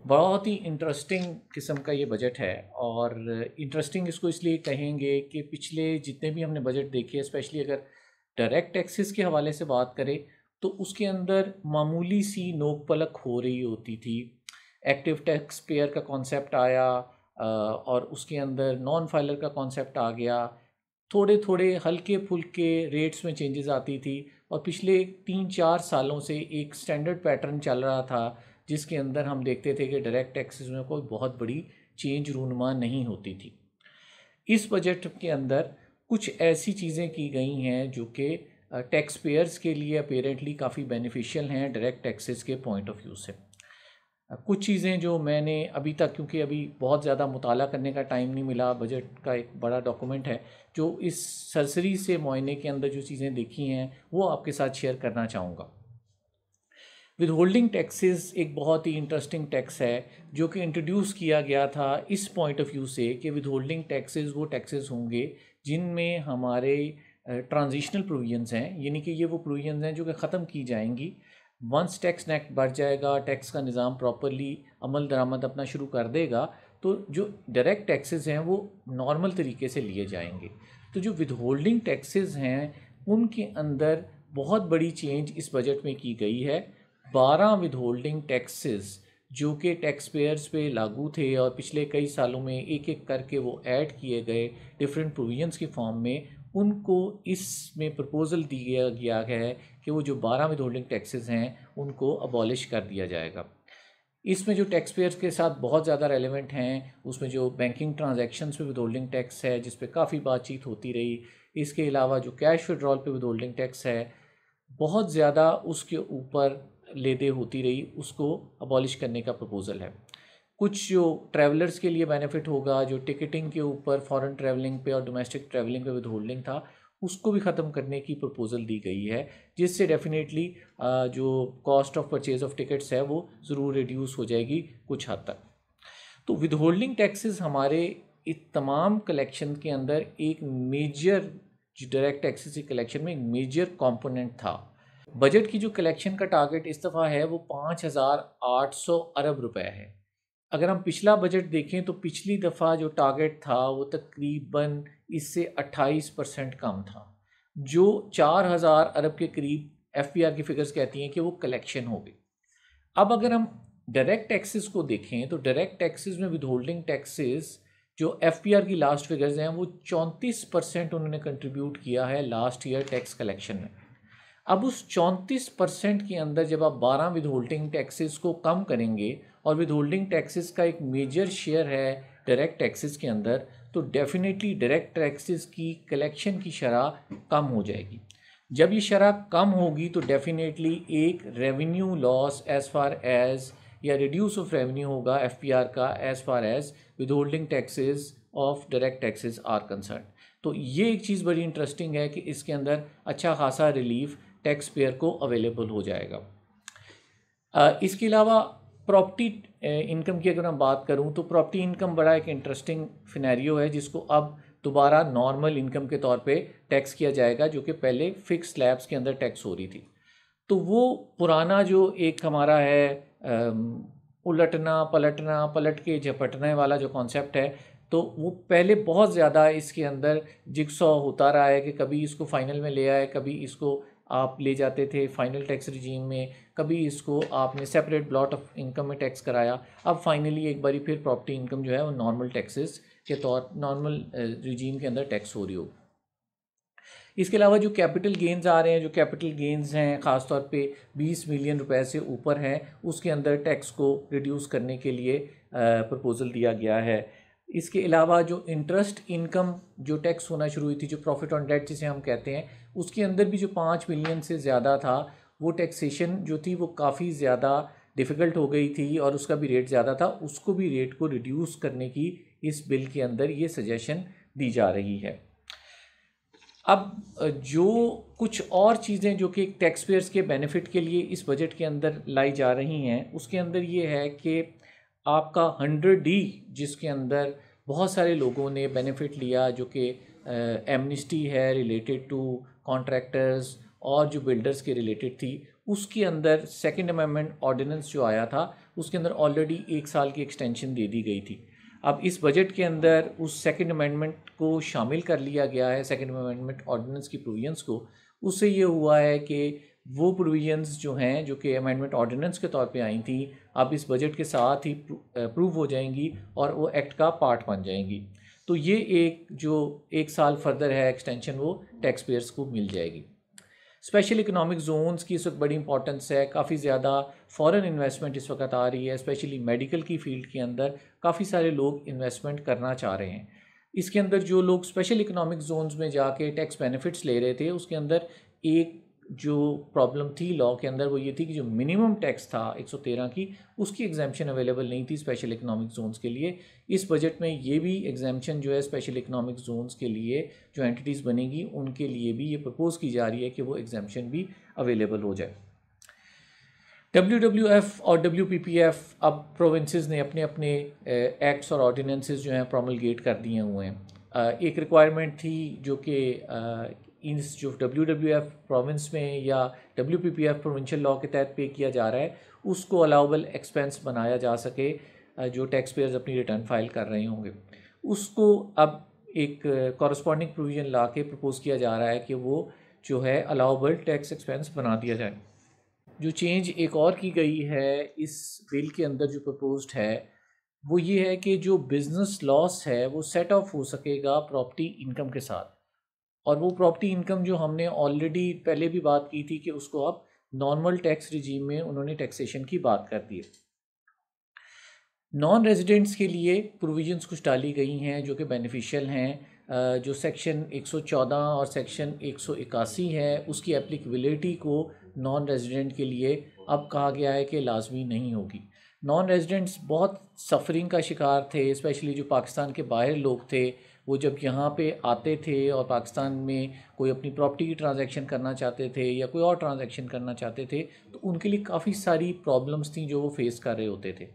बहुत ही इंटरेस्टिंग किस्म का ये बजट है, और इंटरेस्टिंग इसको इसलिए कहेंगे कि पिछले जितने भी हमने बजट देखे, स्पेशली अगर डायरेक्ट टैक्सेस के हवाले से बात करें, तो उसके अंदर मामूली सी नोक पलक हो रही होती थी। एक्टिव टैक्स पेयर का कॉन्सेप्ट आया, अ, और उसके अंदर नॉन फाइलर का कॉन्सेप्ट आ गया। थोड़े थोड़े हल्के फुल्के रेट्स में चेंजेस आती थी, और पिछले तीन चार सालों से एक स्टैंडर्ड पैटर्न चल रहा था जिसके अंदर हम देखते थे कि डायरेक्ट टैक्सेस में कोई बहुत बड़ी चेंज रूनुमा नहीं होती थी। इस बजट के अंदर कुछ ऐसी चीज़ें की गई हैं जो कि टैक्स पेयर्स के लिए अपेरेंटली काफ़ी बेनिफिशियल हैं डायरेक्ट टैक्सेस के पॉइंट ऑफ व्यू से। कुछ चीज़ें जो मैंने अभी तक, क्योंकि अभी बहुत ज़्यादा मुताला करने का टाइम नहीं मिला, बजट का एक बड़ा डॉक्यूमेंट है, जो इस सरसरी से मुआयने के अंदर जो चीज़ें देखी हैं वो आपके साथ शेयर करना चाहूँगा। विद होल्डिंग टैक्सेस एक बहुत ही इंटरेस्टिंग टैक्स है जो कि इंट्रोड्यूस किया गया था इस पॉइंट ऑफ व्यू से कि विद होल्डिंग टैक्सेस वो टैक्सेस होंगे जिनमें हमारे ट्रांजिशनल प्रोविजंस हैं, यानी कि ये वो प्रोविजंस हैं जो कि ख़त्म की जाएंगी वंस टैक्स नेक्ट बढ़ जाएगा, टैक्स का निज़ाम प्रॉपरली अमल दरामद अपना शुरू कर देगा, तो जो डायरेक्ट टैक्सेस हैं वो नॉर्मल तरीके से लिए जाएंगे। तो जो विद होल्डिंग टैक्सेस हैं उनके अंदर बहुत बड़ी चेंज इस बजट में की गई है। बारह विद होल्डिंग टैक्सेस जो कि टैक्स पेयर्स पे लागू थे और पिछले कई सालों में एक एक करके वो ऐड किए गए डिफरेंट प्रोविजंस के फॉर्म में, उनको इसमें प्रपोज़ल दिया गया है कि वो जो बारह विद होल्डिंग टैक्सेस हैं उनको अबॉलिश कर दिया जाएगा। इसमें जो टैक्स पेयर्स के साथ बहुत ज़्यादा रेलेवेंट हैं उसमें जो बैंकिंग ट्रांजैक्शंस पे विद होल्डिंग टैक्स है जिस पे काफ़ी बातचीत होती रही, इसके अलावा जो कैश विड्रॉल पे विद होल्डिंग टैक्स है बहुत ज़्यादा उसके ऊपर लेदे होती रही, उसको अबॉलिश करने का प्रपोज़ल है। कुछ जो ट्रैवलर्स के लिए बेनिफिट होगा, जो टिकटिंग के ऊपर फॉरेन ट्रैवलिंग पे और डोमेस्टिक ट्रैवलिंग पे विद होल्डिंग था, उसको भी ख़त्म करने की प्रपोज़ल दी गई है, जिससे डेफिनेटली जो cost of purchase of tickets है वो ज़रूर रिड्यूस हो जाएगी कुछ हद तक। तो विद होल्डिंग टैक्सेस हमारे इस तमाम कलेक्शन के अंदर एक मेजर, जो डायरेक्ट टैक्सेस की कलेक्शन में एक मेजर कंपोनेंट था। बजट की जो कलेक्शन का टारगेट इस दफ़ा है वो पाँच हज़ार आठ सौ अरब रुपए है। अगर हम पिछला बजट देखें तो पिछली दफ़ा जो टारगेट था वो तकरीबन इससे अट्ठाईस परसेंट कम था, जो चार हज़ार अरब के करीब एफ पी आर की फिगर्स कहती हैं कि वो कलेक्शन हो गई। अब अगर हम डायरेक्ट टैक्सेस को देखें तो डायरेक्ट टैक्सेस में विद होल्डिंग टैक्सेस जो एफ पी आर की लास्ट फिगर्स हैं वो चौंतीस परसेंट उन्होंने कंट्रीब्यूट किया है लास्ट ईयर टैक्स कलेक्शन में। अब उस चौंतीस परसेंट के अंदर जब आप बारह विद होल्डिंग टैक्सेस को कम करेंगे और विद होल्डिंग टैक्सेस का एक मेजर शेयर है डायरेक्ट टैक्सेस के अंदर, तो डेफिनेटली डायरेक्ट टैक्सेस की कलेक्शन की शरह कम हो जाएगी। जब ये शरह कम होगी तो डेफिनेटली एक revenue loss as far as as reduce of revenue होगा एफ पी आर का as far as withholding taxes of direct taxes are concern. तो ये एक चीज़ बड़ी इंटरेस्टिंग है कि इसके अंदर अच्छा खासा रिलीफ टैक्स पेयर को अवेलेबल हो जाएगा। आ, इसके अलावा प्रॉपर्टी इनकम की अगर मैं बात करूं तो प्रॉपर्टी इनकम बड़ा एक इंटरेस्टिंग सिनेरियो है जिसको अब दोबारा नॉर्मल इनकम के तौर पे टैक्स किया जाएगा, जो कि पहले फिक्स स्लैब्स के अंदर टैक्स हो रही थी। तो वो पुराना जो एक हमारा है उलटना पलटना पलट के झपटने वाला जो कॉन्सेप्ट है, तो वो पहले बहुत ज़्यादा इसके अंदर जिक्सॉ होता रहा है कि कभी इसको फाइनल में ले आए, कभी इसको आप ले जाते थे फाइनल टैक्स रिजीम में, कभी इसको आपने सेपरेट ब्लॉट ऑफ इनकम में टैक्स कराया। अब फाइनली एक बारी फिर प्रॉपर्टी इनकम जो है वो नॉर्मल टैक्सेस के तौर नॉर्मल रिजीम के अंदर टैक्स हो रही हो। इसके अलावा जो कैपिटल गेंस आ रहे हैं, जो कैपिटल गेंस हैं ख़ास तौर पे बीस मिलियन रुपए से ऊपर हैं, उसके अंदर टैक्स को रिड्यूस करने के लिए प्रपोज़ल दिया गया है। इसके अलावा जो इंटरेस्ट इनकम जो टैक्स होना शुरू हुई थी, जो प्रॉफिट ऑन डेट जिसे हम कहते हैं, उसके अंदर भी जो पाँच मिलियन से ज़्यादा था वो टैक्सेशन जो थी वो काफ़ी ज़्यादा डिफ़िकल्ट हो गई थी और उसका भी रेट ज़्यादा था, उसको भी रेट को रिड्यूस करने की इस बिल के अंदर ये सजेशन दी जा रही है। अब जो कुछ और चीज़ें जो कि टैक्स पेयर्स के बेनिफिट के लिए इस बजट के अंदर लाई जा रही हैं, उसके अंदर ये है कि आपका हंड्रेड डी जिसके अंदर बहुत सारे लोगों ने बेनिफिट लिया, जो कि एमनिस्टी है रिलेटेड टू कॉन्ट्रैक्टर्स और जो बिल्डर्स के रिलेटेड थी, उसके अंदर सेकंड अमेंडमेंट ऑर्डिनेंस जो आया था उसके अंदर ऑलरेडी एक साल की एक्सटेंशन दे दी गई थी। अब इस बजट के अंदर उस सेकंड अमेंडमेंट को शामिल कर लिया गया है, सेकंड अमेंडमेंट ऑर्डिनेंस की प्रोविजंस को। उससे ये हुआ है कि वो प्रोविजंस जो हैं जो कि अमेंडमेंट ऑर्डिनेंस के तौर पे आई थी, अब इस बजट के साथ ही अप्रूव हो जाएंगी और वो एक्ट का पार्ट बन जाएंगी। तो ये एक जो एक साल फर्दर है एक्सटेंशन, वो टैक्स पेयर्स को मिल जाएगी। स्पेशल इकोनॉमिक जोन्स की इस वक्त बड़ी इंपॉर्टेंस है, काफ़ी ज़्यादा फॉरेन इन्वेस्टमेंट इस वक्त आ रही है, स्पेशली मेडिकल की फील्ड के अंदर काफ़ी सारे लोग इन्वेस्टमेंट करना चाह रहे हैं। इसके अंदर जो लोग स्पेशल इकोनॉमिक जोन्स में जाके टैक्स बेनिफिट्स ले रहे थे, उसके अंदर एक जो प्रॉब्लम थी लॉ के अंदर वो ये थी कि जो मिनिमम टैक्स था एक सौ तेरह की, उसकी एग्जाम्पशन अवेलेबल नहीं थी स्पेशल इकोनॉमिक जोन्स के लिए। इस बजट में ये भी एग्जाम्पशन जो है स्पेशल इकोनॉमिक जोन्स के लिए जो एंटिटीज़ बनेगी उनके लिए भी ये प्रपोज की जा रही है कि वो एग्जाम्पशन भी अवेलेबल हो जाए। डब्ल्यू डब्ल्यू एफ और डब्ल्यू पी पी एफ अब प्रोविंसेस ने अपने अपने एक्ट्स और ऑर्डिनेंसेस जो हैं प्रोमलगेट कर दिए हुए हैं। एक रिक्वायरमेंट थी जो कि इन जो डब्ल्यू डब्ल्यू एफ प्रोविंस में या W P P F provincial law के तहत पे किया जा रहा है, उसको अलाउबल एक्सपेंस बनाया जा सके जो टैक्स पेयर्स अपनी रिटर्न फाइल कर रहे होंगे। उसको अब एक कॉरस्पॉन्डिंग प्रोविज़न ला के प्रपोज किया जा रहा है कि वो जो है अलाउबल टैक्स एक्सपेंस बना दिया जाए। जो चेंज एक और की गई है इस बिल के अंदर जो प्रपोज्ड है वो ये है कि जो बिज़नेस लॉस है वो सेट ऑफ हो सकेगा प्रॉपर्टी इनकम के साथ, और वो प्रॉपर्टी इनकम जो हमने ऑलरेडी पहले भी बात की थी कि उसको अब नॉर्मल टैक्स रिजीम में उन्होंने टैक्सेशन की बात कर दी है। नॉन रेजिडेंट्स के लिए प्रोविजंस कुछ डाली गई हैं जो कि बेनिफिशियल हैं। जो सेक्शन एक सौ चौदह और सेक्शन एक सौ इक्यासी है उसकी एप्लीकेबिलिटी को नॉन रेजिडेंट के लिए अब कहा गया है कि लाजमी नहीं होगी। नॉन रेजिडेंट्स बहुत सफरिंग का शिकार थे, स्पेशली जो पाकिस्तान के बाहर लोग थे, वो जब यहाँ पे आते थे और पाकिस्तान में कोई अपनी प्रॉपर्टी की ट्रांजैक्शन करना चाहते थे या कोई और ट्रांजैक्शन करना चाहते थे तो उनके लिए काफ़ी सारी प्रॉब्लम्स थी जो वो फेस कर रहे होते थे।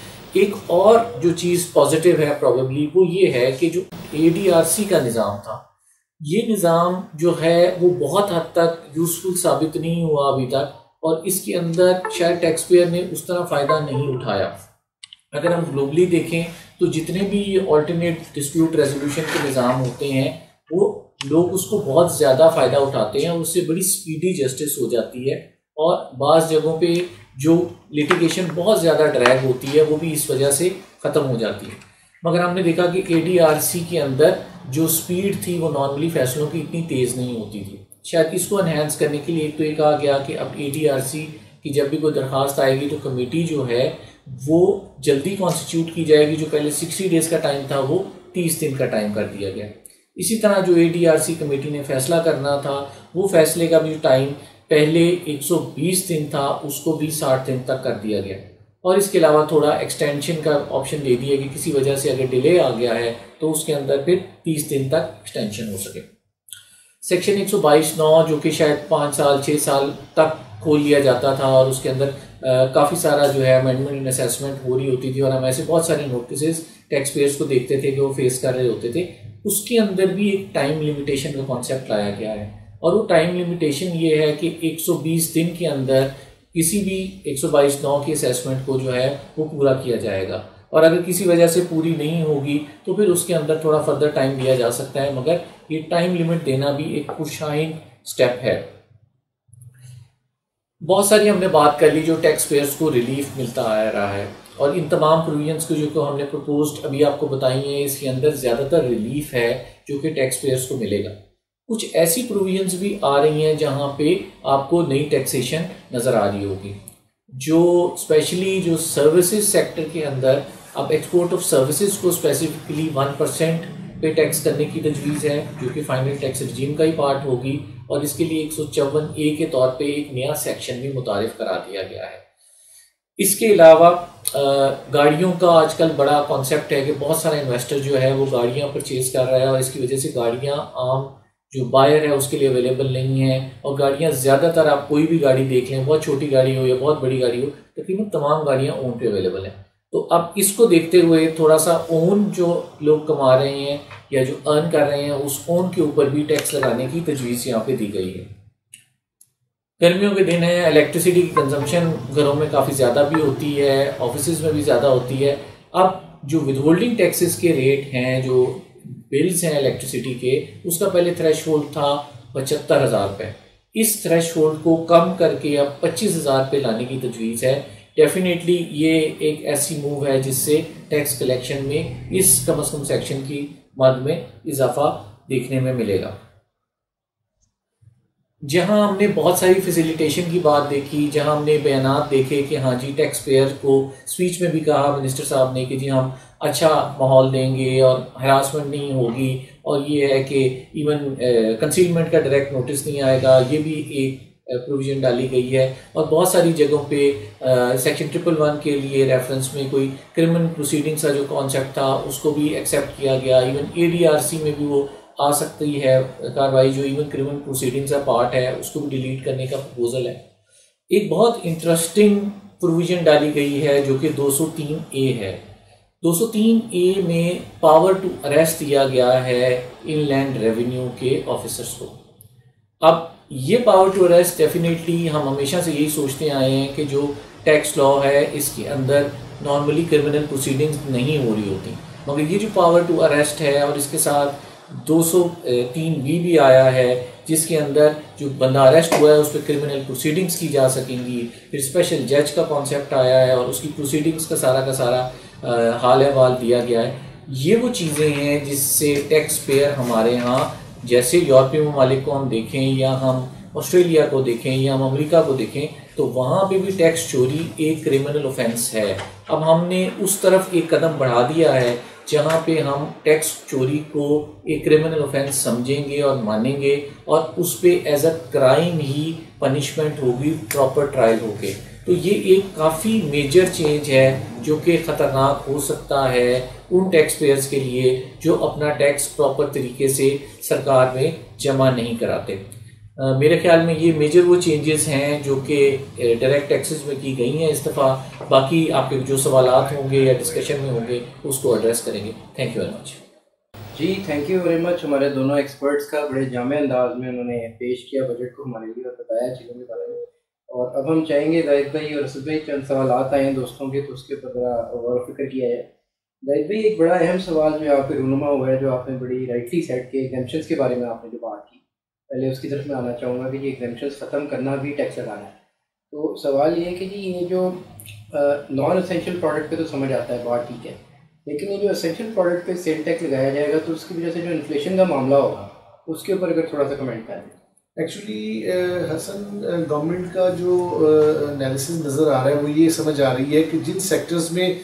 एक और जो चीज़ पॉजिटिव है प्रॉबेबली वो ये है कि जो ए डी आर सी का निज़ाम था, ये निज़ाम जो है वो बहुत हद तक यूज़फुल साबित नहीं हुआ अभी तक, और इसके अंदर शायद टैक्स पेयर ने उस तरह फ़ायदा नहीं उठाया। अगर हम ग्लोबली देखें तो जितने भी ये ऑल्टरनेट डिस्प्यूट रेजोल्यूशन के निज़ाम होते हैं वो लोग उसको बहुत ज़्यादा फ़ायदा उठाते हैं, उससे बड़ी स्पीडी जस्टिस हो जाती है, और बाज़ जगहों पे जो लिटिगेशन बहुत ज़्यादा ड्रैग होती है वो भी इस वजह से ख़त्म हो जाती है। मगर हमने देखा कि ए डी आर सी के अंदर जो स्पीड थी वो नॉर्मली फैसलों की इतनी तेज़ नहीं होती थी। शायद इसको एनहेंस करने के लिए एक तो ये कहा गया कि अब ए डी आर सी की जब भी कोई दरख्वास्त आएगी तो कमेटी जो है वो जल्दी कॉन्स्टिट्यूट की जाएगी, जो पहले सिक्सटी डेज़ का टाइम था वो तीस दिन का टाइम कर दिया गया। इसी तरह जो A D R C committee ने फैसला करना था वो फैसले का भी टाइम पहले एक सौ बीस दिन था उसको भी साठ दिन तक कर दिया गया, और इसके अलावा थोड़ा एक्सटेंशन का ऑप्शन दे दिया कि किसी वजह से अगर डिले आ गया है तो उसके अंदर फिर तीस दिन तक एक्सटेंशन हो सके। सेक्शन एक सौ बाईस नौ जो कि शायद पाँच साल छः साल तक खोल लिया जाता था और उसके अंदर काफ़ी सारा जो है अमेंडमेंट एंड असेसमेंट हो रही होती थी, और हम ऐसे बहुत सारे नोटिस टैक्स पेयर्स को देखते थे कि वो फेस कर रहे होते थे। उसके अंदर भी एक टाइम लिमिटेशन का कॉन्सेप्ट लाया गया है, और वो टाइम लिमिटेशन ये है कि एक सौ बीस दिन के अंदर किसी भी एक सौ बाईस नौ की असेसमेंट को जो है वो पूरा किया जाएगा, और अगर किसी वजह से पूरी नहीं होगी तो फिर उसके अंदर थोड़ा फर्दर टाइम दिया जा सकता है, मगर ये टाइम लिमिट देना भी एक पुरशाइन स्टेप है। बहुत सारी हमने बात कर ली जो टैक्स पेयर्स को रिलीफ मिलता आ रहा है, और इन तमाम प्रोविजंस को जो हमने प्रपोज्ड अभी आपको बताई है इसके अंदर ज़्यादातर रिलीफ है जो कि टैक्स पेयर्स को मिलेगा। कुछ ऐसी प्रोविजंस भी आ रही हैं जहां पे आपको नई टैक्सेशन नज़र आ रही होगी, जो स्पेशली जो सर्विसेज सेक्टर के अंदर अब एक्सपोर्ट ऑफ सर्विसेज को स्पेसिफिकली वन परसेंट पे टैक्स करने की तजवीज़ है जो कि फाइनल टैक्स रजीम का ही पार्ट होगी, और इसके लिए एक सौ चौवन ए के तौर पे एक नया सेक्शन भी मुतारिफ करा दिया गया है। इसके अलावा गाड़ियों का आजकल बड़ा कॉन्सेप्ट है कि बहुत सारा इन्वेस्टर जो है वो गाड़ियाँ परचेज़ कर रहा है, और इसकी वजह से गाड़ियाँ आम जो बायर है उसके लिए अवेलेबल नहीं है, और गाड़ियाँ ज़्यादातर आप कोई भी गाड़ी देख लें, बहुत छोटी गाड़ी हो या बहुत बड़ी गाड़ी हो, तकरीबन तमाम गाड़ियाँ ओन पे अवेलेबल हैं। तो अब इसको देखते हुए थोड़ा सा ओन जो लोग कमा रहे हैं या जो अर्न कर रहे हैं उस ओन के ऊपर भी टैक्स लगाने की तजवीज़ यहाँ पे दी गई है। गर्मियों के दिन है, इलेक्ट्रिसिटी की कंजम्पशन घरों में काफ़ी ज़्यादा भी होती है, ऑफिसेज में भी ज़्यादा होती है। अब जो विदहोल्डिंग टैक्सेस के रेट हैं, जो बिल्स हैं इलेक्ट्रिसिटी के, उसका पहले थ्रेशोल्ड था पचहत्तर हज़ार रुपये। इस थ्रेशोल्ड को कम करके अब पच्चीस हज़ार रुपये लाने की तजवीज़ है। डेफिनेटली ये एक ऐसी मूव है जिससे टैक्स कलेक्शन में इस कम अज़ कम सेक्शन की मद में इजाफा देखने में मिलेगा। जहां हमने बहुत सारी फैसिलिटेशन की बात देखी, जहां हमने बयानात देखे कि हाँ जी टैक्स पेयर को, स्पीच में भी कहा मिनिस्टर साहब ने कि जी हम अच्छा माहौल देंगे और हरासमेंट नहीं होगी, और ये है कि इवन कंसीलमेंट का डायरेक्ट नोटिस नहीं आएगा, ये भी एक प्रोविज़न डाली गई है। और बहुत सारी जगहों पे सेक्शन ट्रिपल वन के लिए रेफरेंस में कोई क्रिमिनल प्रोसीडिंग्स का जो कॉन्सेप्ट था उसको भी एक्सेप्ट किया गया। Even A D R C में भी वो आ सकती है कार्रवाई, जो इवन क्रिमिनल प्रोसीडिंग्स का पार्ट है उसको भी डिलीट करने का प्रपोजल है। एक बहुत इंटरेस्टिंग प्रोविज़न डाली गई है जो कि दो सौ तीन ए है। दो सौ तीन ए में पावर टू अरेस्ट दिया गया है इनलैंड रेवेन्यू के ऑफिसर्स को। अब ये पावर टू अरेस्ट डेफिनेटली हम हमेशा से यही सोचते आए हैं कि जो टैक्स लॉ है इसके अंदर नॉर्मली क्रिमिनल प्रोसीडिंग्स नहीं हो रही होती, मगर ये जो पावर टू अरेस्ट है और इसके साथ दो सौ तीन बी भी आया है जिसके अंदर जो बंदा अरेस्ट हुआ है उस पर क्रिमिनल प्रोसीडिंग्स की जा सकेंगी। फिर स्पेशल जज का कॉन्सेप्ट आया है और उसकी प्रोसीडिंग्स का सारा का सारा आ, हाल अहवाल दिया गया है। ये वो चीज़ें हैं जिससे टैक्स पेयर हमारे यहाँ, जैसे यूरोपीय ममालिक को हम देखें या हम ऑस्ट्रेलिया को देखें या हम अमेरिका को देखें, तो वहाँ पे भी टैक्स चोरी एक क्रिमिनल ऑफेंस है। अब हमने उस तरफ एक कदम बढ़ा दिया है जहाँ पे हम टैक्स चोरी को एक क्रिमिनल ऑफेंस समझेंगे और मानेंगे, और उस पर एज अ क्राइम ही पनिशमेंट होगी प्रॉपर ट्रायल होके। तो ये एक काफ़ी मेजर चेंज है जो कि ख़तरनाक हो सकता है उन टैक्स पेयर्स के लिए जो अपना टैक्स प्रॉपर तरीके से सरकार में जमा नहीं कराते। Uh, मेरे ख्याल में ये मेजर वो चेंजेस हैं जो कि डायरेक्ट टैक्सेस में की गई हैं इस दफ़ा। बाकी आपके जो सवालात होंगे या डिस्कशन में होंगे उसको एड्रेस करेंगे। Thank you very much. जी थैंक यू वेरी मच। हमारे दोनों एक्सपर्ट्स का बड़े जामे अंदाज में उन्होंने पेश किया बजट को हमारे लिए और बताया चीज़ों के बारे में। और अब हम चाहेंगे जाहिद भाई और असद भाई चंद सवालात आए हैं दोस्तों के, तो उसके ऊपर ज़रा गौर फिक्र किया है। जाहिद भाई एक बड़ा अहम सवाल जो यहाँ पे रूनुमा हुआ है, जो आपने बड़ी राइटली सेट किया, एग्जेम्पशंस के बारे में आपने जो बात की, पहले उसकी तरफ मैं आना चाहूँगा कि ये एग्जेम्पशंस ख़त्म करना भी टैक्स लगाना है। तो सवाल ये है कि जी ये जो नॉन एसेंशियल प्रोडक्ट पे तो समझ आता है बात ठीक है, लेकिन ये जो एसेंशियल प्रोडक्ट पे सेल टैक्स लगाया जाएगा तो उसकी वजह से जो इन्फ्लेशन का मामला होगा उसके ऊपर अगर थोड़ा सा कमेंट करें। एक्चुअली हसन, गवर्नमेंट का जो एनालिसिस नज़र आ रहा है वो ये समझ आ रही है कि जिन सेक्टर्स में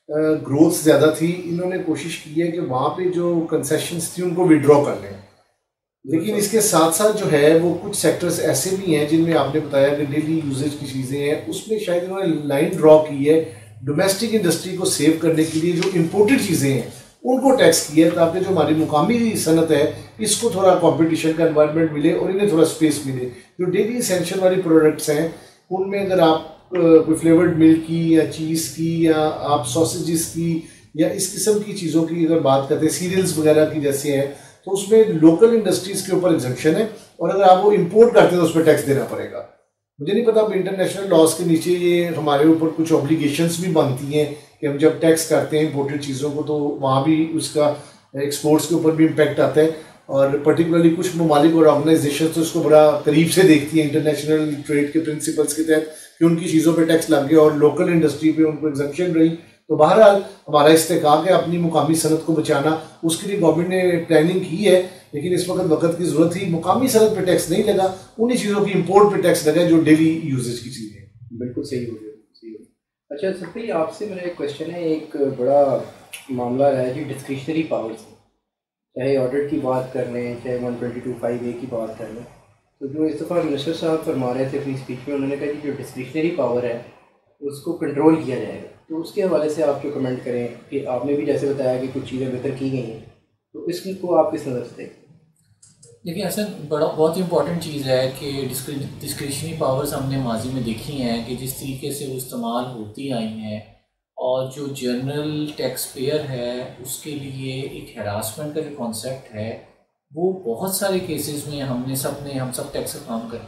ग्रोथ ज़्यादा थी, इन्होंने कोशिश की है कि वहाँ पे जो कंसेशंस थी उनको विड्रॉ कर लें। लेकिन इसके साथ साथ जो है वो कुछ सेक्टर्स ऐसे भी हैं जिनमें आपने बताया कि डेली यूजेज की चीज़ें हैं, उसमें शायद इन्होंने लाइन ड्रॉ की है डोमेस्टिक इंडस्ट्री को सेव करने के लिए। जो इम्पोर्टेड चीज़ें हैं उनको टैक्स किया है ताकि जो हमारी मुकामी सनत है इसको थोड़ा कंपटीशन का एनवायरनमेंट मिले और इन्हें थोड़ा स्पेस मिले। जो डेली इसेंशियल वाली प्रोडक्ट्स हैं उनमें अगर आप कोई फ्लेवर्ड मिल्क की या चीज़ की या आप सॉसेजेस की या इस किस्म की चीज़ों की अगर बात करते हैं, सीरियल्स वगैरह की जैसे हैं, तो उसमें लोकल इंडस्ट्रीज़ के ऊपर एग्जेम्पशन है, और अगर आप वो इंपोर्ट करते हैं तो उस पर टैक्स देना पड़ेगा। मुझे नहीं पता इंटरनेशनल लॉज के नीचे ये हमारे ऊपर कुछ ऑब्लिगेशंस भी बनती हैं कि हम जब टैक्स करते हैं इंपोर्टेड चीज़ों को तो वहाँ भी उसका एक्सपोर्ट्स के ऊपर भी इम्पेक्ट आता है। और पर्टिकुलरली कुछ ममालिक और ऑर्गेनाइजेशन तो उसको बड़ा करीब से देखती हैं इंटरनेशनल ट्रेड के प्रिंसिपल्स के तहत कि उनकी चीज़ों पे टैक्स लग गया और लोकल इंडस्ट्री पे उनको एग्जेम्पशन रही। तो बहरहाल हमारा इस्तेकाक है अपनी मुकामी सनत को बचाना, उसके लिए गवर्नमेंट ने प्लानिंग की है, लेकिन इस वक्त वक्त की ज़रूरत थी। मुकामी सनत पे टैक्स नहीं लगा, उन्हीं चीज़ों की इम्पोर्ट पे टैक्स लगा जो डेली यूजेज की चीज़ें हैं। बिल्कुल सही हो गया, सही हो गया। अच्छा सर भाई, आपसे मेरा एक क्वेश्चन है। एक बड़ा मामला रहा है जी डिस्क्रिशनरी पावर से, चाहे ऑडिट की बात कर लें, चाहे one twenty two five A की बात कर लें। तो जो इस दफ़ा मिनिस्टर साहब फरमा रहे थे अपनी स्पीच में, उन्होंने कहा कि जो डिस्क्रिशनरी पावर है उसको कंट्रोल किया जाएगा। तो उसके हवाले से आप जो कमेंट करें कि आपने भी जैसे बताया कि कुछ चीज़ें बेहतर की गई हैं, तो इसको आप किस नज़र से देखते हैं? देखिए ऐसा बड़ा बहुत ही इंपॉर्टेंट चीज़ है कि डिस्क्रिशनरी पावर्स हमने माजी में देखी हैं कि जिस तरीके से वो इस्तेमाल होती आई हैं, और जो जनरल टैक्स पेयर है उसके लिए एक हरासमेंट का जो कॉन्सेप्ट है वो बहुत सारे केसेस में हमने सब ने हम सब टैक्स का काम करते हैं,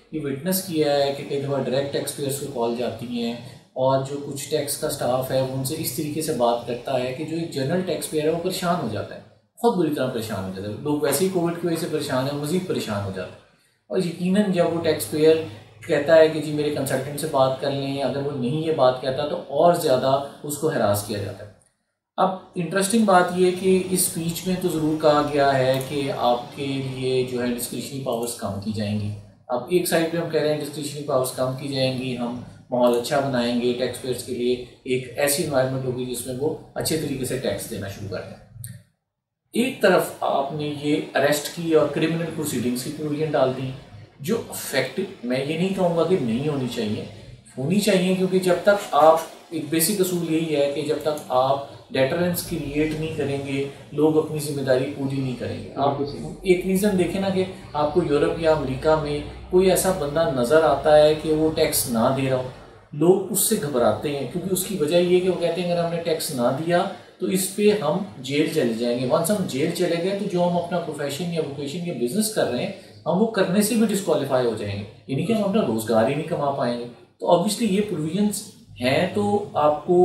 ये विटनेस किया है कि कई दफ़ा डायरेक्ट टैक्स पेयर्स को कॉल जाती हैं और जो कुछ टैक्स का स्टाफ है वो उनसे इस तरीके से बात करता है कि जो एक जनरल टैक्स पेयर है वो परेशान हो जाता है, बहुत बुरी तरह परेशान हो जाता है। लोग वैसे ही कोविड की वजह से परेशान है, मज़ीद परेशान हो जाते हैं। और यकीनन जब वो टैक्स पेयर कहता है कि जी मेरे कंसल्टेंट से बात कर लें, अगर वो नहीं ये बात कहता तो और ज़्यादा उसको हरास किया जाता है। अब इंटरेस्टिंग बात ये कि इस स्पीच में तो ज़रूर कहा गया है कि आपके लिए जो है डिस्क्रिशनरी पावर्स कम की जाएंगी। अब एक साइड पे हम कह रहे हैं डिस्क्रिशनरी पावर्स कम की जाएंगी, हम माहौल अच्छा बनाएंगे, टैक्स पेयर्स के लिए एक ऐसी इन्वायरमेंट होगी जिसमें वो अच्छे तरीके से टैक्स देना शुरू कर दें। एक तरफ आपने ये अरेस्ट की और क्रिमिनल प्रोसीडिंग्स की प्रोविजन डाल दी, जो इफेक्टिव मैं ये नहीं कहूँगा कि नहीं होनी चाहिए, होनी चाहिए, क्योंकि जब तक आप एक बेसिक असूल यही है कि जब तक आप डेटरेंस क्रिएट नहीं करेंगे लोग अपनी जिम्मेदारी पूरी नहीं करेंगे। आप एक रीज़न देखें ना कि आपको यूरोप या अमेरिका में कोई ऐसा बंदा नज़र आता है कि वो टैक्स ना दे रहा हो, लोग उससे घबराते हैं, क्योंकि उसकी वजह ये कि वो कहते हैं अगर हमने टैक्स ना दिया तो इस पे हम जेल चले जाएंगे। वंस हम जेल चले गए तो जो हम अपना प्रोफेशन या वोकेशन या बिजनेस कर रहे हैं हम वो करने से भी डिस्क्वालीफाई हो जाएंगे, यानी कि हम अपना रोज़गार ही नहीं कमा पाएंगे। तो ऑब्वियसली ये प्रोविजंस हैं तो आपको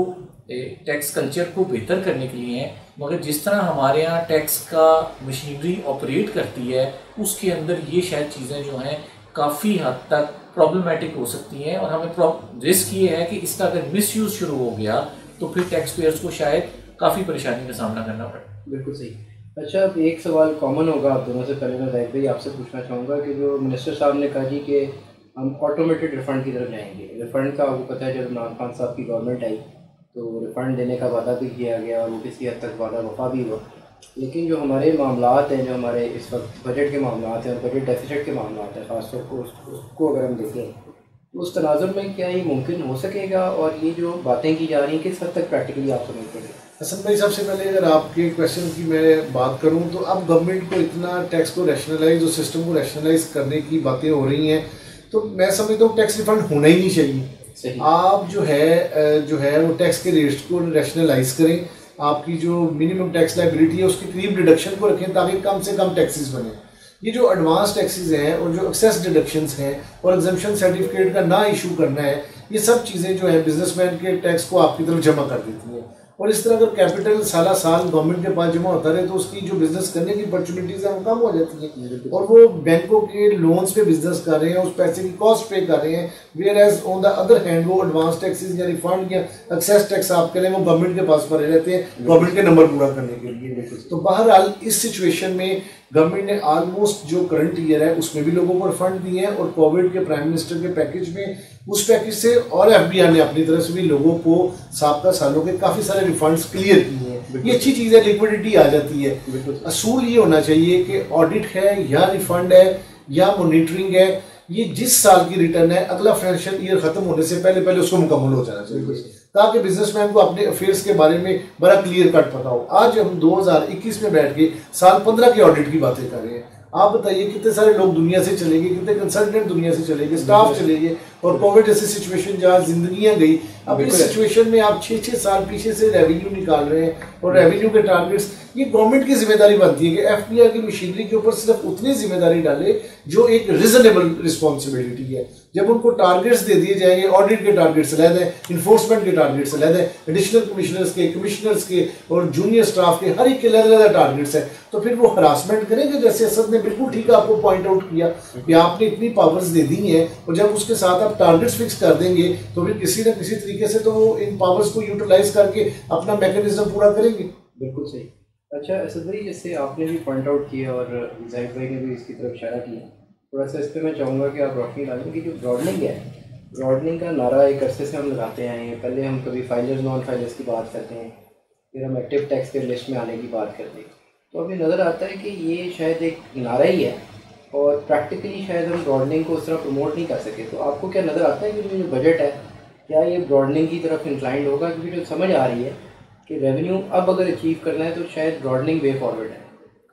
टैक्स कल्चर को बेहतर करने के लिए हैं, मगर जिस तरह हमारे यहाँ टैक्स का मशीनरी ऑपरेट करती है उसके अंदर ये शायद चीज़ें जो हैं काफ़ी हद तक प्रॉब्लमेटिक हो सकती हैं, और हमें रिस्क ये है कि इसका अगर मिसयूज़ शुरू हो गया तो फिर टैक्स पेयर्स को शायद काफ़ी परेशानी का सामना करना पड़े। बिल्कुल सही। अच्छा, अब एक सवाल कॉमन होगा आप दोनों से, पहले मैं ज़ाहिद भाई आपसे पूछना चाहूँगा कि जो मिनिस्टर साहब ने कहा जी कि हम ऑटोमेटेड रिफ़ंड की तरफ जाएंगे। रिफ़ंड का आपको पता है जब इमरान खान साहब की गवर्नमेंट आई तो रिफ़ंड देने का वादा भी किया गया और वो किसी हद तक वादा वफा भी हुआ, लेकिन जो हमारे मामलात हैं, जो हमारे इस वक्त बजट के मामलात हैं और बजट डेफिसिट के मामलात हैं ख़ासतौर पर उस, उसको अगर हम देखें तो उस तनाजुर में क्या ये मुमकिन हो सकेगा, और ये जो बातें की जा रही हैं किस हद तक प्रैक्टिकली आप समझते हैं? हसन भाई, सबसे पहले अगर आपके क्वेश्चन की मैं बात करूं तो अब गवर्नमेंट को इतना टैक्स को रैशनलाइज और सिस्टम को रैशनलाइज करने की बातें हो रही हैं तो मैं समझता हूँ टैक्स रिफंड होना ही नहीं चाहिए। आप जो है जो है वो टैक्स के रेट्स को रैशनलाइज करें, आपकी जो मिनिमम टैक्स लाइबिलिटी है उसके करीब डिडक्शन को रखें ताकि कम से कम टैक्सेस बने। ये जो एडवांस टैक्सेस हैं और जो एक्सेस डिडक्शंस हैं और एग्जम्पशन सर्टिफिकेट का ना इशू करना है, ये सब चीज़ें जो है बिजनेसमैन के टैक्स को आपकी तरफ जमा कर देती हैं। और इस तरह अगर कैपिटल साला साल गवर्नमेंट के पास जमा होता रहे तो उसकी जो बिजनेस करने की अपॉर्चुनिटीज़ हैं वो कम हो जाती हैं और वो बैंकों के लोन्स पे बिजनेस कर रहे हैं, उस पैसे की कॉस्ट पे कर रहे हैं, whereas on the other hand वो एडवांस टैक्सेस या रिफंड या एक्सेस टैक्स आप करें वो गवर्नमेंट के पास पड़े रहते हैं गवर्नमेंट के नंबर पूरा करने के लिए। तो बहरहाल इस सिचुएशन में गवर्नमेंट ने ऑलमोस्ट जो करंट ईयर है उसमें भी लोगों को रिफंड दिए हैं और कोविड के प्राइम मिनिस्टर के पैकेज में उस पैकेज से और एफबीआई ने अपनी तरफ से भी लोगों को साबका सालों के काफ़ी सारे रिफंड्स क्लियर किए हैं। ये अच्छी चीज़ है, लिक्विडिटी आ जाती है। असूल ये होना चाहिए कि ऑडिट है या रिफंड है या मॉनिटरिंग है, ये जिस साल की रिटर्न है अगला फाइनेंशियल ईयर खत्म होने से पहले पहले उसको मुकम्मल हो जाना चाहिए ताकि बिजनेसमैन को अपने अफेयर्स के बारे में बड़ा क्लियर कट पता हो। आज हम दो हज़ार इक्कीस में बैठ के साल पंद्रह के ऑडिट की बातें कर रहे हैं। आप बताइए कितने सारे लोग दुनिया से चले गए, कितने कंसल्टेंट दुनिया से चले गए, स्टाफ चले गए और कोविड जैसी सिचुएशन जहाँ जिंदगियां गई। अब इस सिचुएशन में आप छः छः साल पीछे से रेवेन्यू निकाल रहे हैं और रेवेन्यू के टारगेट्स, ये गवर्नमेंट की जिम्मेदारी बनती है कि एफबीआई की मशीनरी के ऊपर सिर्फ उतनी जिम्मेदारी डाले जो एक रिजनेबल रिस्पॉन्सिबिलिटी है। जब उनको टारगेट्स दे दिए जाएंगे, ऑडिट के टारगेट्स अलग हैं, इन्फोर्समेंट के टारगेट्स अलग हैं, एडिशनल कमिश्नर्स के, कमिश्नर्स के और जूनियर स्टाफ के हर एक के अलग अलग टारगेट्स हैं, तो फिर वो हरासमेंट करेंगे। जैसे असद ने बिल्कुल ठीक आपको पॉइंट आउट किया कि आपने इतनी पावर्स दे दी हैं और जब उसके साथ आप टारगेट्स फिक्स कर देंगे तो फिर किसी न किसी तरीके से तो वो इन पावर्स को यूटिलाइज करके अपना मैकेनिज्म पूरा करेंगे। बिल्कुल सही। अच्छा असद भाई, जैसे आपने भी पॉइंट आउट किया और ज़ाहिद भाई ने भी इसकी तरफ इशारा किया, थोड़ा सा इस पर मैं चाहूँगा कि आप रोशनी डालें कि जो ब्रॉडनिंग है, ब्रॉडनिंग का नारा एक अरसे से हम लगाते आए हैं। पहले हम कभी फाइलर्स नॉन फाइलर्स की बात करते हैं, फिर हम एक्टिव टैक्स के लिस्ट में आने की बात करते हैं, तो अभी नज़र आता है कि ये शायद एक नारा ही है और प्रैक्टिकली शायद हम ब्रॉडनिंग को उस तरह प्रमोट नहीं कर सके। तो आपको क्या नज़र आता है कि जो बजट है क्या ये ब्रॉडनिंग की तरफ इंक्लाइंड होगा? क्योंकि जो समझ आ रही है कि रेवेन्यू अब अगर अचीव करना है तो शायद ब्रॉडनिंग वे फॉरवर्ड है।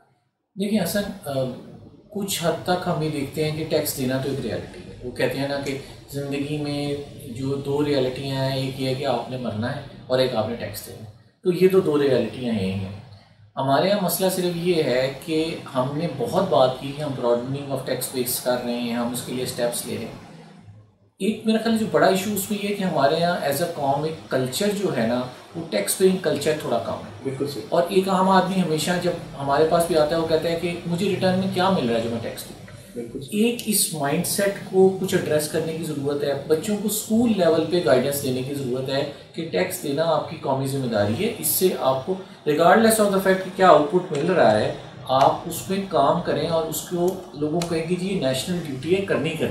देखिए हसन, कुछ हद तक हम ये देखते हैं कि टैक्स देना तो एक रियलिटी है। वो कहते हैं ना कि ज़िंदगी में जो दो रियलिटियाँ हैं, एक ये है कि आपने मरना है और एक आपने टैक्स देना है, तो ये तो दो रियलिटियाँ हैं ही हैं। हमारे यहाँ मसला सिर्फ ये है कि हमने बहुत बात की कि हम ब्रॉडनिंग ऑफ टैक्स बेस कर रहे हैं, हम उसके लिए स्टेप्स ले रहे हैं। एक मेरा ख्याल जो बड़ा इशू उसमें ये है कि हमारे यहाँ एज अ कॉम एक कल्चर जो है ना, वो टैक्स पेइंग कल्चर थोड़ा कम है। बिल्कुल सही। और एक आम आदमी हमेशा जब हमारे पास भी आता है वो कहता है कि मुझे रिटर्न में क्या मिल रहा है जो मैं टैक्स दूँ। एक इस माइंडसेट को कुछ एड्रेस करने की ज़रूरत है। बच्चों को स्कूल लेवल पे गाइडेंस देने की ज़रूरत है कि टैक्स देना आपकी कौमी जिम्मेदारी है। इससे आपको रिगार्डलेस ऑफ द फैक्ट कि क्या आउटपुट मिल रहा है, आप उस पर काम करें और उसको लोगों को कहें कि जी नेशनल ड्यूटी है, करनी करें।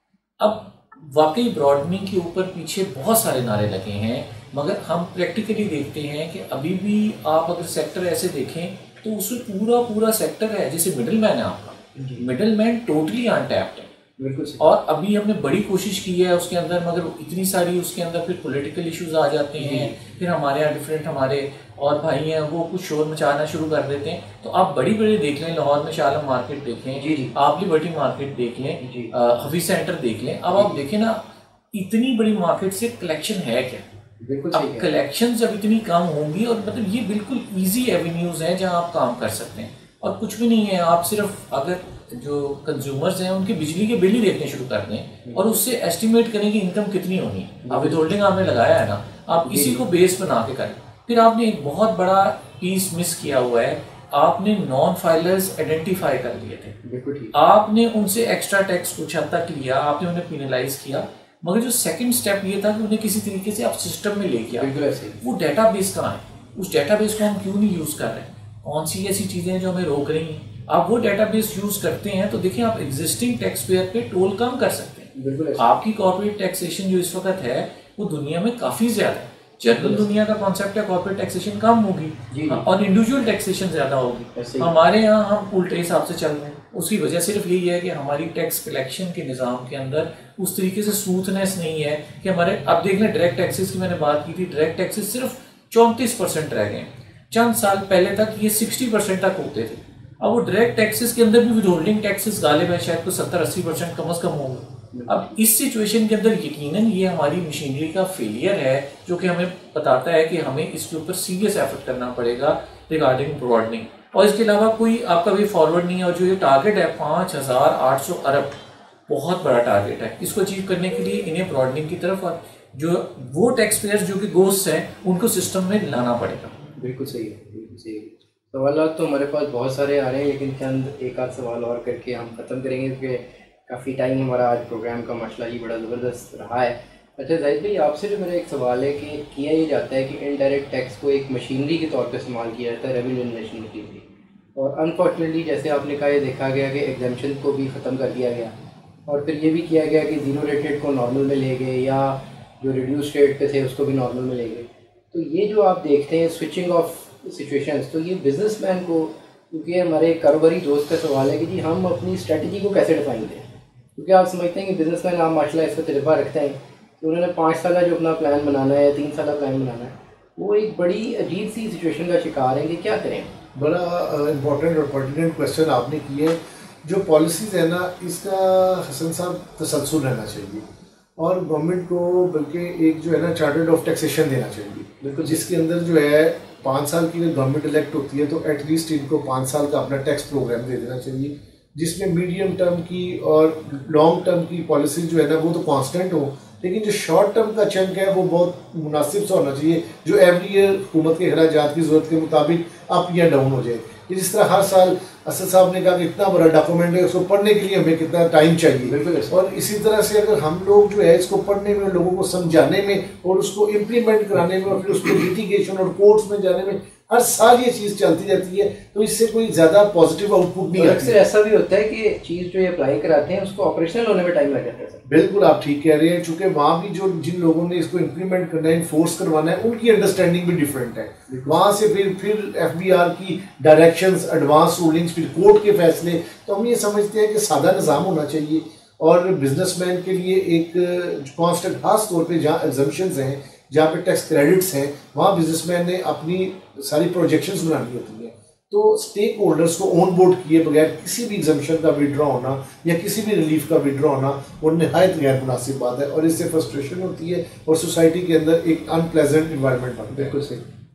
अब वाकई ब्रॉडनिंग के ऊपर पीछे बहुत सारे नारे लगे हैं, मगर हम प्रैक्टिकली देखते हैं कि अभी भी आप अगर सेक्टर ऐसे देखें तो उसमें पूरा पूरा सेक्टर है जैसे मिडिल मैन है आपका, मिडिल मैन टोटली अनटैप्ड है। बिल्कुल। और अभी हमने बड़ी कोशिश की है उसके अंदर, मगर इतनी सारी उसके अंदर फिर पॉलिटिकल इश्यूज आ जाते हैं, फिर हमारे यहाँ डिफरेंट हमारे और भाई हैं वो कुछ शोर मचाना शुरू कर देते हैं। तो आप बड़ी बड़ी देख लें, लाहौर में शालम मार्केट देख लें, आप लिबर्टी मार्केट देख लें, हफीज सेंटर देख लें। अब आप देखें ना, इतनी बड़ी मार्केट से कलेक्शन है क्या? बिल्कुल। अब कलेक्शन जब इतनी कम होंगी, और मतलब ये बिल्कुल ईजी एवेन्यूज हैं जहाँ आप काम कर सकते हैं और कुछ भी नहीं है। आप सिर्फ अगर जो कंज्यूमर्स हैं उनके बिजली के बिल ही देखने शुरू कर दें और उससे एस्टिमेट करें कि इनकम कितनी होनी है। अब विथहोल्डिंग आपने लगाया है ना, आप इसी को बेस बना के करें। फिर आपने एक बहुत बड़ा पीस मिस किया हुआ है, आपने नॉन फाइलर्स आइडेंटिफाई कर लिए थे। बिल्कुल। आपने उनसे एक्स्ट्रा टैक्स कुछ हद तक लिया, आपने उन्हें पिनलाइज किया, मगर जो सेकंड स्टेप ये था कि उन्हें किसी तरीके से आप सिस्टम में लेके आए। वो डेटाबेस कहाँ है? उस डेटाबेस को हम क्यों नहीं यूज कर रहे हैं? कौन सी ऐसी चीजें हैं जो हमें रोक रही हैं? आप वो डेटाबेस यूज करते हैं तो देखिए आप एग्जिस्टिंग टैक्स पेयर पे टोल कम कर सकते हैं। बिल्कुल। आपकी कॉर्पोरेट टैक्सेशन जो इस वक्त है वो दुनिया में काफी ज्यादा है। जनरल दुनिया का कॉन्सेप्ट है कॉर्पोरेट टैक्सेशन कम होगी और इंडिविजुअल टैक्सेशन ज्यादा होगी। हमारे यहाँ हम उल्टे हिसाब से चल रहे हैं। उसकी वजह सिर्फ यही है कि हमारी टैक्स कलेक्शन के निज़ाम के अंदर उस तरीके से स्मूथनेस नहीं है कि हमारे, अब देख लें डायरेक्ट टैक्सेस की मैंने बात की थी, डायरेक्ट टैक्सेस सिर्फ चौंतीस परसेंट रह गए। चंद साल पहले तक ये साठ परसेंट तक होते थे। अब वो डायरेक्ट टैक्सेस के अंदर भी विथहोल्डिंग टैक्सेस गालिब है, शायद को सत्तर अस्सी परसेंट कम अज कम होंगे। अब इस सिचुएशन के अंदर यकीनन ये हमारी मशीनरी का फेलियर है जो कि हमें बताता है कि हमें इसके ऊपर सीरियस एफर्ट करना पड़ेगा रिगार्डिंग ब्रॉडनिंग। और इसके अलावा कोई आपका वे फॉरवर्ड नहीं है। और जो ये टारगेट है पाँच हज़ार आठ सौ अरब, बहुत बड़ा टारगेट है। इसको अचीव करने के लिए इन्हें ब्रॉडनिंग की तरफ और जो वो टैक्स पेयर्स जो कि गोस्ट हैं उनको सिस्टम में लाना पड़ेगा। बिल्कुल सही है, बिल्कुल सही है। सवाल तो हमारे पास बहुत सारे आ रहे हैं, लेकिन चंद एक आध सवाल और करके हम ख़त्म करेंगे क्योंकि काफ़ी टाइम हमारा आज प्रोग्राम का मसला ही बड़ा ज़बरदस्त रहा है। अच्छा जाहिद भाई, आपसे जो मेरा एक सवाल है कि किया ये जाता है कि इनडायरेक्ट टैक्स को एक मशीनरी के तौर पर इस्तेमाल किया जाता है, रेवेन्यू जनरेशन मशीनरी, और अनफॉर्चुनेटली जैसे आपने कहा ये देखा गया कि एग्जाम्पशन को भी ख़त्म कर दिया गया और फिर ये भी किया गया कि ज़ीरो रेटेड को नॉर्मल में ले गए या जो रिड्यूस रेट पे थे उसको भी नॉर्मल में ले गए। तो ये जो आप देखते हैं स्विचिंग ऑफ सिचुएशंस, तो ये बिजनेसमैन को, क्योंकि हमारे कारोबारी दोस्त का सवाल है कि जी हम अपनी स्ट्रेटजी को कैसे डिफाइन दें, क्योंकि आप समझते हैं कि बिजनेसमैन आप माशाल्लाह इसका तजुर्बा रखते हैं कि उन्होंने पाँच साल जो अपना प्लान बनाना है, तीन साल प्लान बनाना है, वो एक बड़ी अजीब सी सिचुएशन का शिकार है कि क्या करें। बड़ा इम्पोर्टेंट और पर्टिनेंट क्वेश्चन आपने किए। जो पॉलिसीज़ है ना, इसका हसन साहब तसलसल रहना चाहिए और गवर्नमेंट को बल्कि एक जो है ना चार्टर्ड ऑफ टैक्सेशन देना चाहिए, बिल्कुल, जिसके अंदर जो है पाँच साल की गवर्नमेंट इलेक्ट होती है तो एटलीस्ट इनको पाँच साल का अपना टैक्स प्रोग्राम दे देना चाहिए, जिसमें मीडियम टर्म की और लॉन्ग टर्म की पॉलिसी जो है ना वो तो कांस्टेंट हो, लेकिन जो शॉर्ट टर्म का चंक है वो बहुत मुनासिब सा होना चाहिए, जो एवरी ईयर हुकूमत के अखराजात की ज़रूरत के मुताबिक अप या डाउन हो जाए। जिस तरह हर साल असद साहब ने कहा कि इतना बड़ा डॉक्यूमेंट है, उसको पढ़ने के लिए हमें कितना टाइम चाहिए, और इसी तरह से अगर हम लोग जो है इसको पढ़ने में, लोगों को समझाने में और उसको इम्प्लीमेंट कराने में और फिर उसको लिटिगेशन और कोर्ट्स में जाने में हर साल ये चीज़ चलती रहती है, तो इससे कोई ज़्यादा पॉजिटिव आउटपुट नहीं आता है। ऐसा भी होता है कि चीज़ जो ये अप्लाई कराते हैं उसको ऑपरेशनल होने में टाइम लग जाता है। बिल्कुल आप ठीक कह रहे हैं, चूँकि वहाँ भी जो जिन लोगों ने इसको इम्प्लीमेंट करना है, इन्फोर्स करवाना है, उनकी अंडरस्टैंडिंग भी डिफरेंट है। वहाँ से फिर फिर एफ बी आर की डायरेक्शंस, एडवांस रूलिंग्स, फिर कोर्ट के फैसले, तो हम ये समझते हैं कि सादा निज़ाम होना चाहिए और बिजनेसमैन के लिए एक कॉन्स्टेंट, खास तौर पर जहाँ एग्जम्पशंस हैं, जहाँ पे टैक्स क्रेडिट्स हैं, वहाँ बिजनेसमैन ने अपनी सारी प्रोजेक्शंस बनानी होती हैं। तो स्टेक होल्डर्स को ऑन बोर्ड किए बगैर किसी भी एग्जम्पशन का विड्रॉ होना या किसी भी रिलीफ का विड्रॉ होना वो नहायत गैर मुनासिब बात है और इससे फ्रस्ट्रेशन होती है और सोसाइटी के अंदर एक अनप्लेजेंट इन्वायरमेंट बनता है। बिल्कुल सही।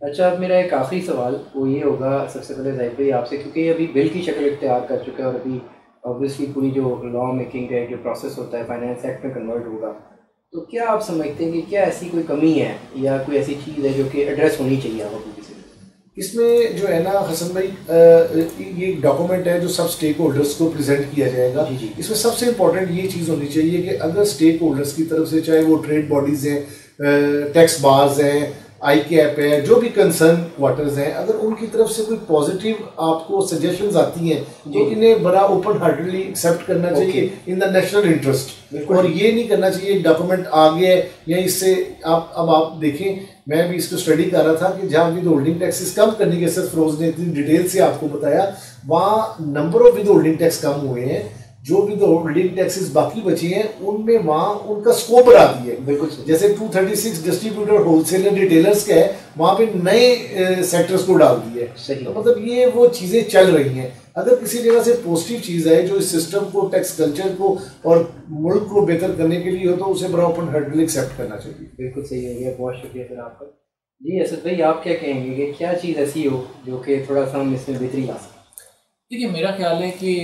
अच्छा, अब मेरा एक आखिरी सवाल वो ये होगा सबसे पहले ज़ाहिद भाई आपसे, क्योंकि अभी बिल की शक्ल इख्तियार कर चुका है और अभी ऑब्वियसली पूरी जो लॉ मेकिंग का जो प्रोसेस होता है फाइनेंस एक्ट में कन्वर्ट होगा, तो क्या आप समझते हैं कि क्या ऐसी कोई कमी है या कोई ऐसी चीज़ है जो कि एड्रेस होनी चाहिए आप अपनी किसी? इसमें जो है ना हसन भाई, अ, ये एक डॉक्यूमेंट है जो सब स्टेक होल्डर्स को प्रेजेंट किया जाएगा। जी जी। इसमें सबसे इम्पोर्टेंट ये चीज़ होनी चाहिए कि अगर स्टेक होल्डर्स की तरफ से, चाहे वो ट्रेड बॉडीज़ हैं, टैक्स बार्स हैं, आई कैप है, जो भी कंसर्न क्वार्टर्स हैं, अगर उनकी तरफ से कोई पॉजिटिव आपको सजेशंस आती हैं तो इन्हें बड़ा ओपन हार्टेडली एक्सेप्ट करना चाहिए इन द नेशनल इंटरेस्ट। और ये नहीं करना चाहिए डॉक्यूमेंट आ गया या इससे आप अब आप देखें, मैं भी इसको स्टडी कर रहा था कि जहाँ विद होल्डिंग टैक्सेस कम करने के सर फिरोज ने इतनी डिटेल से आपको बताया, वहाँ number of withholding tax कम हुए हैं, जो भी तो होल्डिंग टैक्सेस बाकी बचे हैं उनमें वहाँ उनका स्कोप बढ़ा दिया है। बिल्कुल जैसे two thirty six distributor wholesaler retailers का है, वहाँ पे नए सेक्टर्स को डाल दिया है। तो मतलब ये वो चीज़ें चल रही हैं। अगर किसी जगह से पॉजिटिव चीज़ है जो इस सिस्टम को, टैक्स कल्चर को और मुल्क को बेहतर करने के लिए हो, तो उसे बड़ा ओपन हार्टेडली एक्सेप्ट करना चाहिए। बिल्कुल सही हो गया, बहुत शुक्रिया सर आपका। जी असद भाई, आप क्या कहेंगे कि क्या चीज़ ऐसी हो जो कि थोड़ा सा हम इसमें बेहतरी ला सकते? देखिए, मेरा ख्याल है कि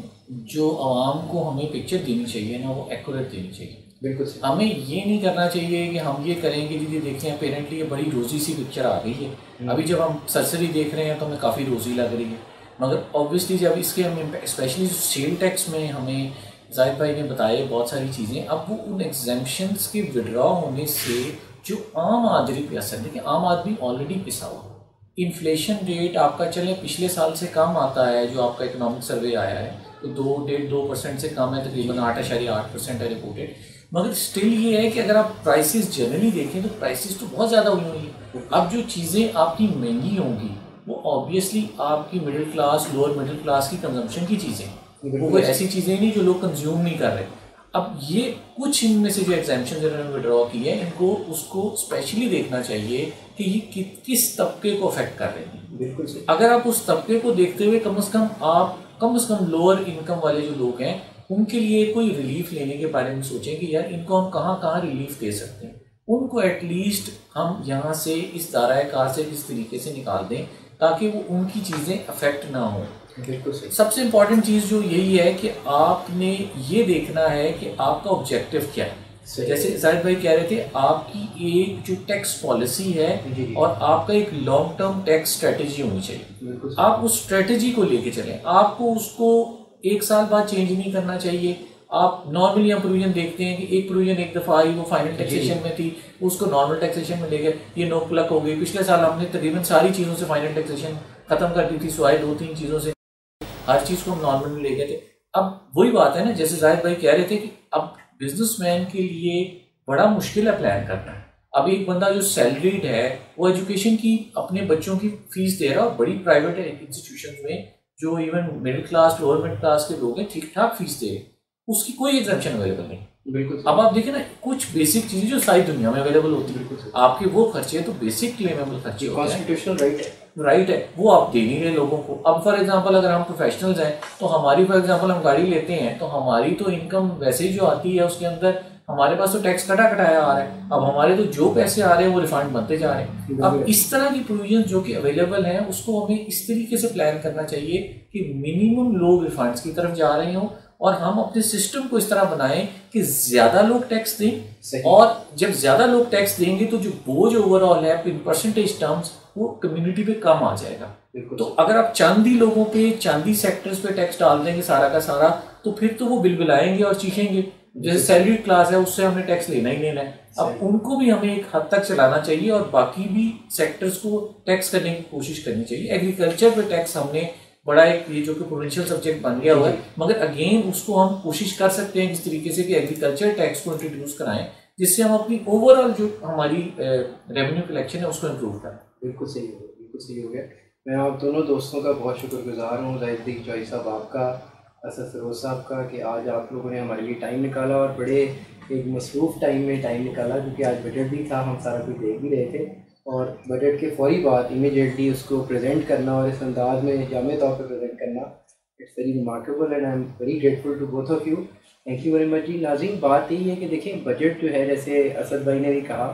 जो आवाम को हमें पिक्चर देनी चाहिए ना, वो एक्यूरेट देनी चाहिए। बिल्कुल। हमें ये नहीं करना चाहिए कि हम ये करेंगे दीदी देखें अपेरेंटली ये बड़ी रोज़ी सी पिक्चर आ गई है, अभी जब हम सरसरी देख रहे हैं तो हमें काफ़ी रोज़ी लग रही है, मगर ऑब्वियसली जब इसके हम स्पेशली सेल टैक्स में हमें जाहिद भाई ने बताया बहुत सारी चीज़ें, अब वो उन एग्जेम्पशंस के विड्रॉ होने से जो आम आदमी पे असर, देखिए आम आदमी ऑलरेडी पिसा हुआ, इन्फ्लेशन रेट आपका चले पिछले साल से कम आता है, जो आपका इकोनॉमिक सर्वे आया है तो दो डेढ़ दो परसेंट से कम है, तकरीबन आठ अशारिया आठ परसेंट है रिपोर्टेड, मगर स्टिल ये है कि अगर आप प्राइसेस जनरली देखें तो प्राइसेस तो बहुत ज़्यादा हुई हुई है। अब जो चीज़ें आपकी महंगी होंगी वो ऑब्वियसली आपकी middle class, lower middle class की कंजम्पशन की चीज़ें, वो कोई ऐसी चीज़ें नहीं जो लोग कंज्यूम नहीं कर रहे। अब ये कुछ इनमें से जो एग्जाम्पशन इन्होंने विड्रॉ की है, इनको उसको स्पेशली देखना चाहिए कि ये कि, किस तबके को अफेक्ट कर रहे हैं। बिल्कुल सही। अगर आप उस तबके को देखते हुए कम से कम आप कम से कम लोअर इनकम वाले जो लोग हैं उनके लिए कोई रिलीफ लेने के बारे में सोचें कि यार इनको हम कहाँ कहाँ रिलीफ दे सकते हैं, उनको एटलीस्ट हम यहाँ से इस दायरे कार से किस तरीके से निकाल दें ताकि वो उनकी चीज़ें अफेक्ट ना हो। बिल्कुल सही। सबसे इम्पॉर्टेंट चीज़ जो यही है कि आपने ये देखना है कि आपका ऑब्जेक्टिव क्या है। जैसे जाहिद भाई कह रहे थे, आपकी एक जो टैक्स पॉलिसी है और आपका एक लॉन्ग टर्म टैक्स स्ट्रेटेजी होनी चाहिए। आप उस स्ट्रेटेजी को लेके चलें, आपको उसको एक साल बाद चेंज नहीं करना चाहिए। आप नॉर्मली हम प्रोविजन देखते हैं कि एक प्रोविजन एक दफ़ा आई, वो फाइनल टैक्सेशन में थी, उसको नॉर्मल टैक्सेशन में ले गए, ये नो प्लक हो गई। पिछले साल हमने तकरीबन सारी चीज़ों से फाइनल टैक्सेशन खत्म कर दी थी, सिवाय दो तीन चीज़ों से हर चीज़ को हम नॉर्मल में ले गए थे। अब वही बात है ना, जैसे जाहिद भाई कह रहे थे कि अब बिजनेसमैन के लिए बड़ा मुश्किल है प्लान करना। अब एक बंदा जो सैलरीड है वो एजुकेशन की अपने बच्चों की फीस दे रहा है, बड़ी प्राइवेट इंस्टीट्यूशन में जो even middle class lower middle class के लोग हैं ठीक ठाक फीस दे रहे, उसकी कोई एग्जम्पशन अवेलेबल नहीं। बिल्कुल। अब आप देखें ना, कुछ बेसिक चीजें जो सारी दुनिया में अवेलेबल होती है, आपके वो खर्चे तो बेसिक क्लेमेबल खर्चे होते हैं, कॉन्स्टिट्यूशनल राइट है राइट है वो आप दे नहीं रहे लोगों को। अब फॉर एग्जांपल अगर हम प्रोफेशनल्स हैं तो हमारी फॉर एग्जांपल हम गाड़ी लेते हैं तो हमारी तो इनकम वैसे ही जो आती है उसके अंदर हमारे पास तो टैक्स कटा कटाया आ रहा है। अब हमारे तो जो पैसे आ रहे हैं वो रिफंड बनते जा रहे हैं। अब इस तरह की प्रोविजन जो कि अवेलेबल हैं उसको हमें इस तरीके से प्लान करना चाहिए कि मिनिमम लोग रिफंड्स की तरफ जा रहे हों और हम अपने सिस्टम को इस तरह बनाएं कि ज्यादा लोग टैक्स दें, और जब ज्यादा लोग टैक्स देंगे तो जो बोझ ओवरऑल है इन परसेंटेज टर्म्स वो कम्युनिटी पे कम आ जाएगा। तो अगर आप चांदी लोगों पे, चांदी सेक्टर्स पे टैक्स डाल देंगे सारा का सारा, तो फिर तो वो बिलबिलाएंगे और चीखेंगे। जैसे सैलरी क्लास है उससे हमें टैक्स लेना ही लेना है। अब उनको भी हमें एक हद तक चलाना चाहिए और बाकी भी सेक्टर्स को टैक्स करने की कोशिश करनी चाहिए। एग्रीकल्चर पे टैक्स हमने बड़ा एक ये जो कि प्रोविंशियल सब्जेक्ट बन गया हुआ है, मगर अगेन उसको हम कोशिश कर सकते हैं इस तरीके से कि एग्रीकल्चर टैक्स को इंट्रोड्यूस कराएं जिससे हम अपनी ओवरऑल जो हमारी रेवेन्यू कलेक्शन है उसको इम्प्रूव करें। बिल्कुल सही हो गया, बिल्कुल सही हो गया। मैं आप दोनों दोस्तों का बहुत शुक्रगुजार हूँ, जाहिद चौधरी साहब आपका, असद फिरोज साहब का, कि आज आप लोगों ने हमारे लिए टाइम निकाला और बड़े एक मसरूफ़ टाइम में टाइम निकाला, क्योंकि आज बजट भी था, हम सारा कुछ देख भी रहे थे और बजट के फौरी बाद इमीडिएटली उसको प्रेजेंट करना और इस अंदाज में जामे तौर पर प्रेजेंट करना, it's very remarkable and I am very grateful to both of you. Thank you very much जी। नाज़रीन, बात यही है कि देखें बजट जो है, जैसे असद भाई ने भी कहा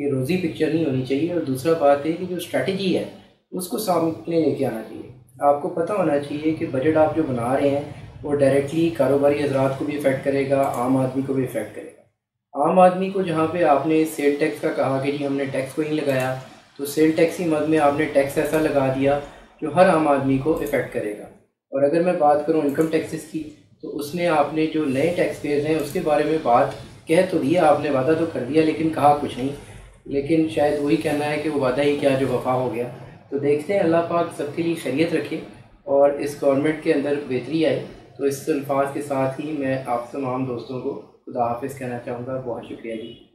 कि रोज़ी पिक्चर नहीं होनी चाहिए, और दूसरा बात है कि जो स्ट्रैटेजी है उसको सामने लेके आना चाहिए। आपको पता होना चाहिए कि बजट आप जो बना रहे हैं वो डायरेक्टली कारोबारी हजरात को भी इफ़ेक्ट करेगा, आम आदमी को भी इफ़ेक्ट करेगा। आम आदमी को जहाँ पे आपने सेल टैक्स का कहा कि जी हमने टैक्स को ही लगाया, तो सेल टैक्स की मद में आपने टैक्स ऐसा लगा दिया जो हर आम आदमी को इफ़ेक्ट करेगा। और अगर मैं बात करूँ इनकम टैक्सेस की, तो उसमें आपने जो नए टैक्स पेयर्स हैं उसके बारे में बात कह तो दिया, आपने वादा तो कर दिया लेकिन कहा कुछ नहीं। लेकिन शायद वही कहना है कि वो वादा ही क्या जो वफा हो गया। तो देखते हैं, अल्लाह पाक सबके लिए खैरियत रखे और इस गवर्नमेंट के अंदर बेहतरी आए। तो इस अल्फाज के साथ ही मैं आप तमाम दोस्तों को खुदा हाफिज़ कहना चाहूँगा। बहुत शुक्रिया जी।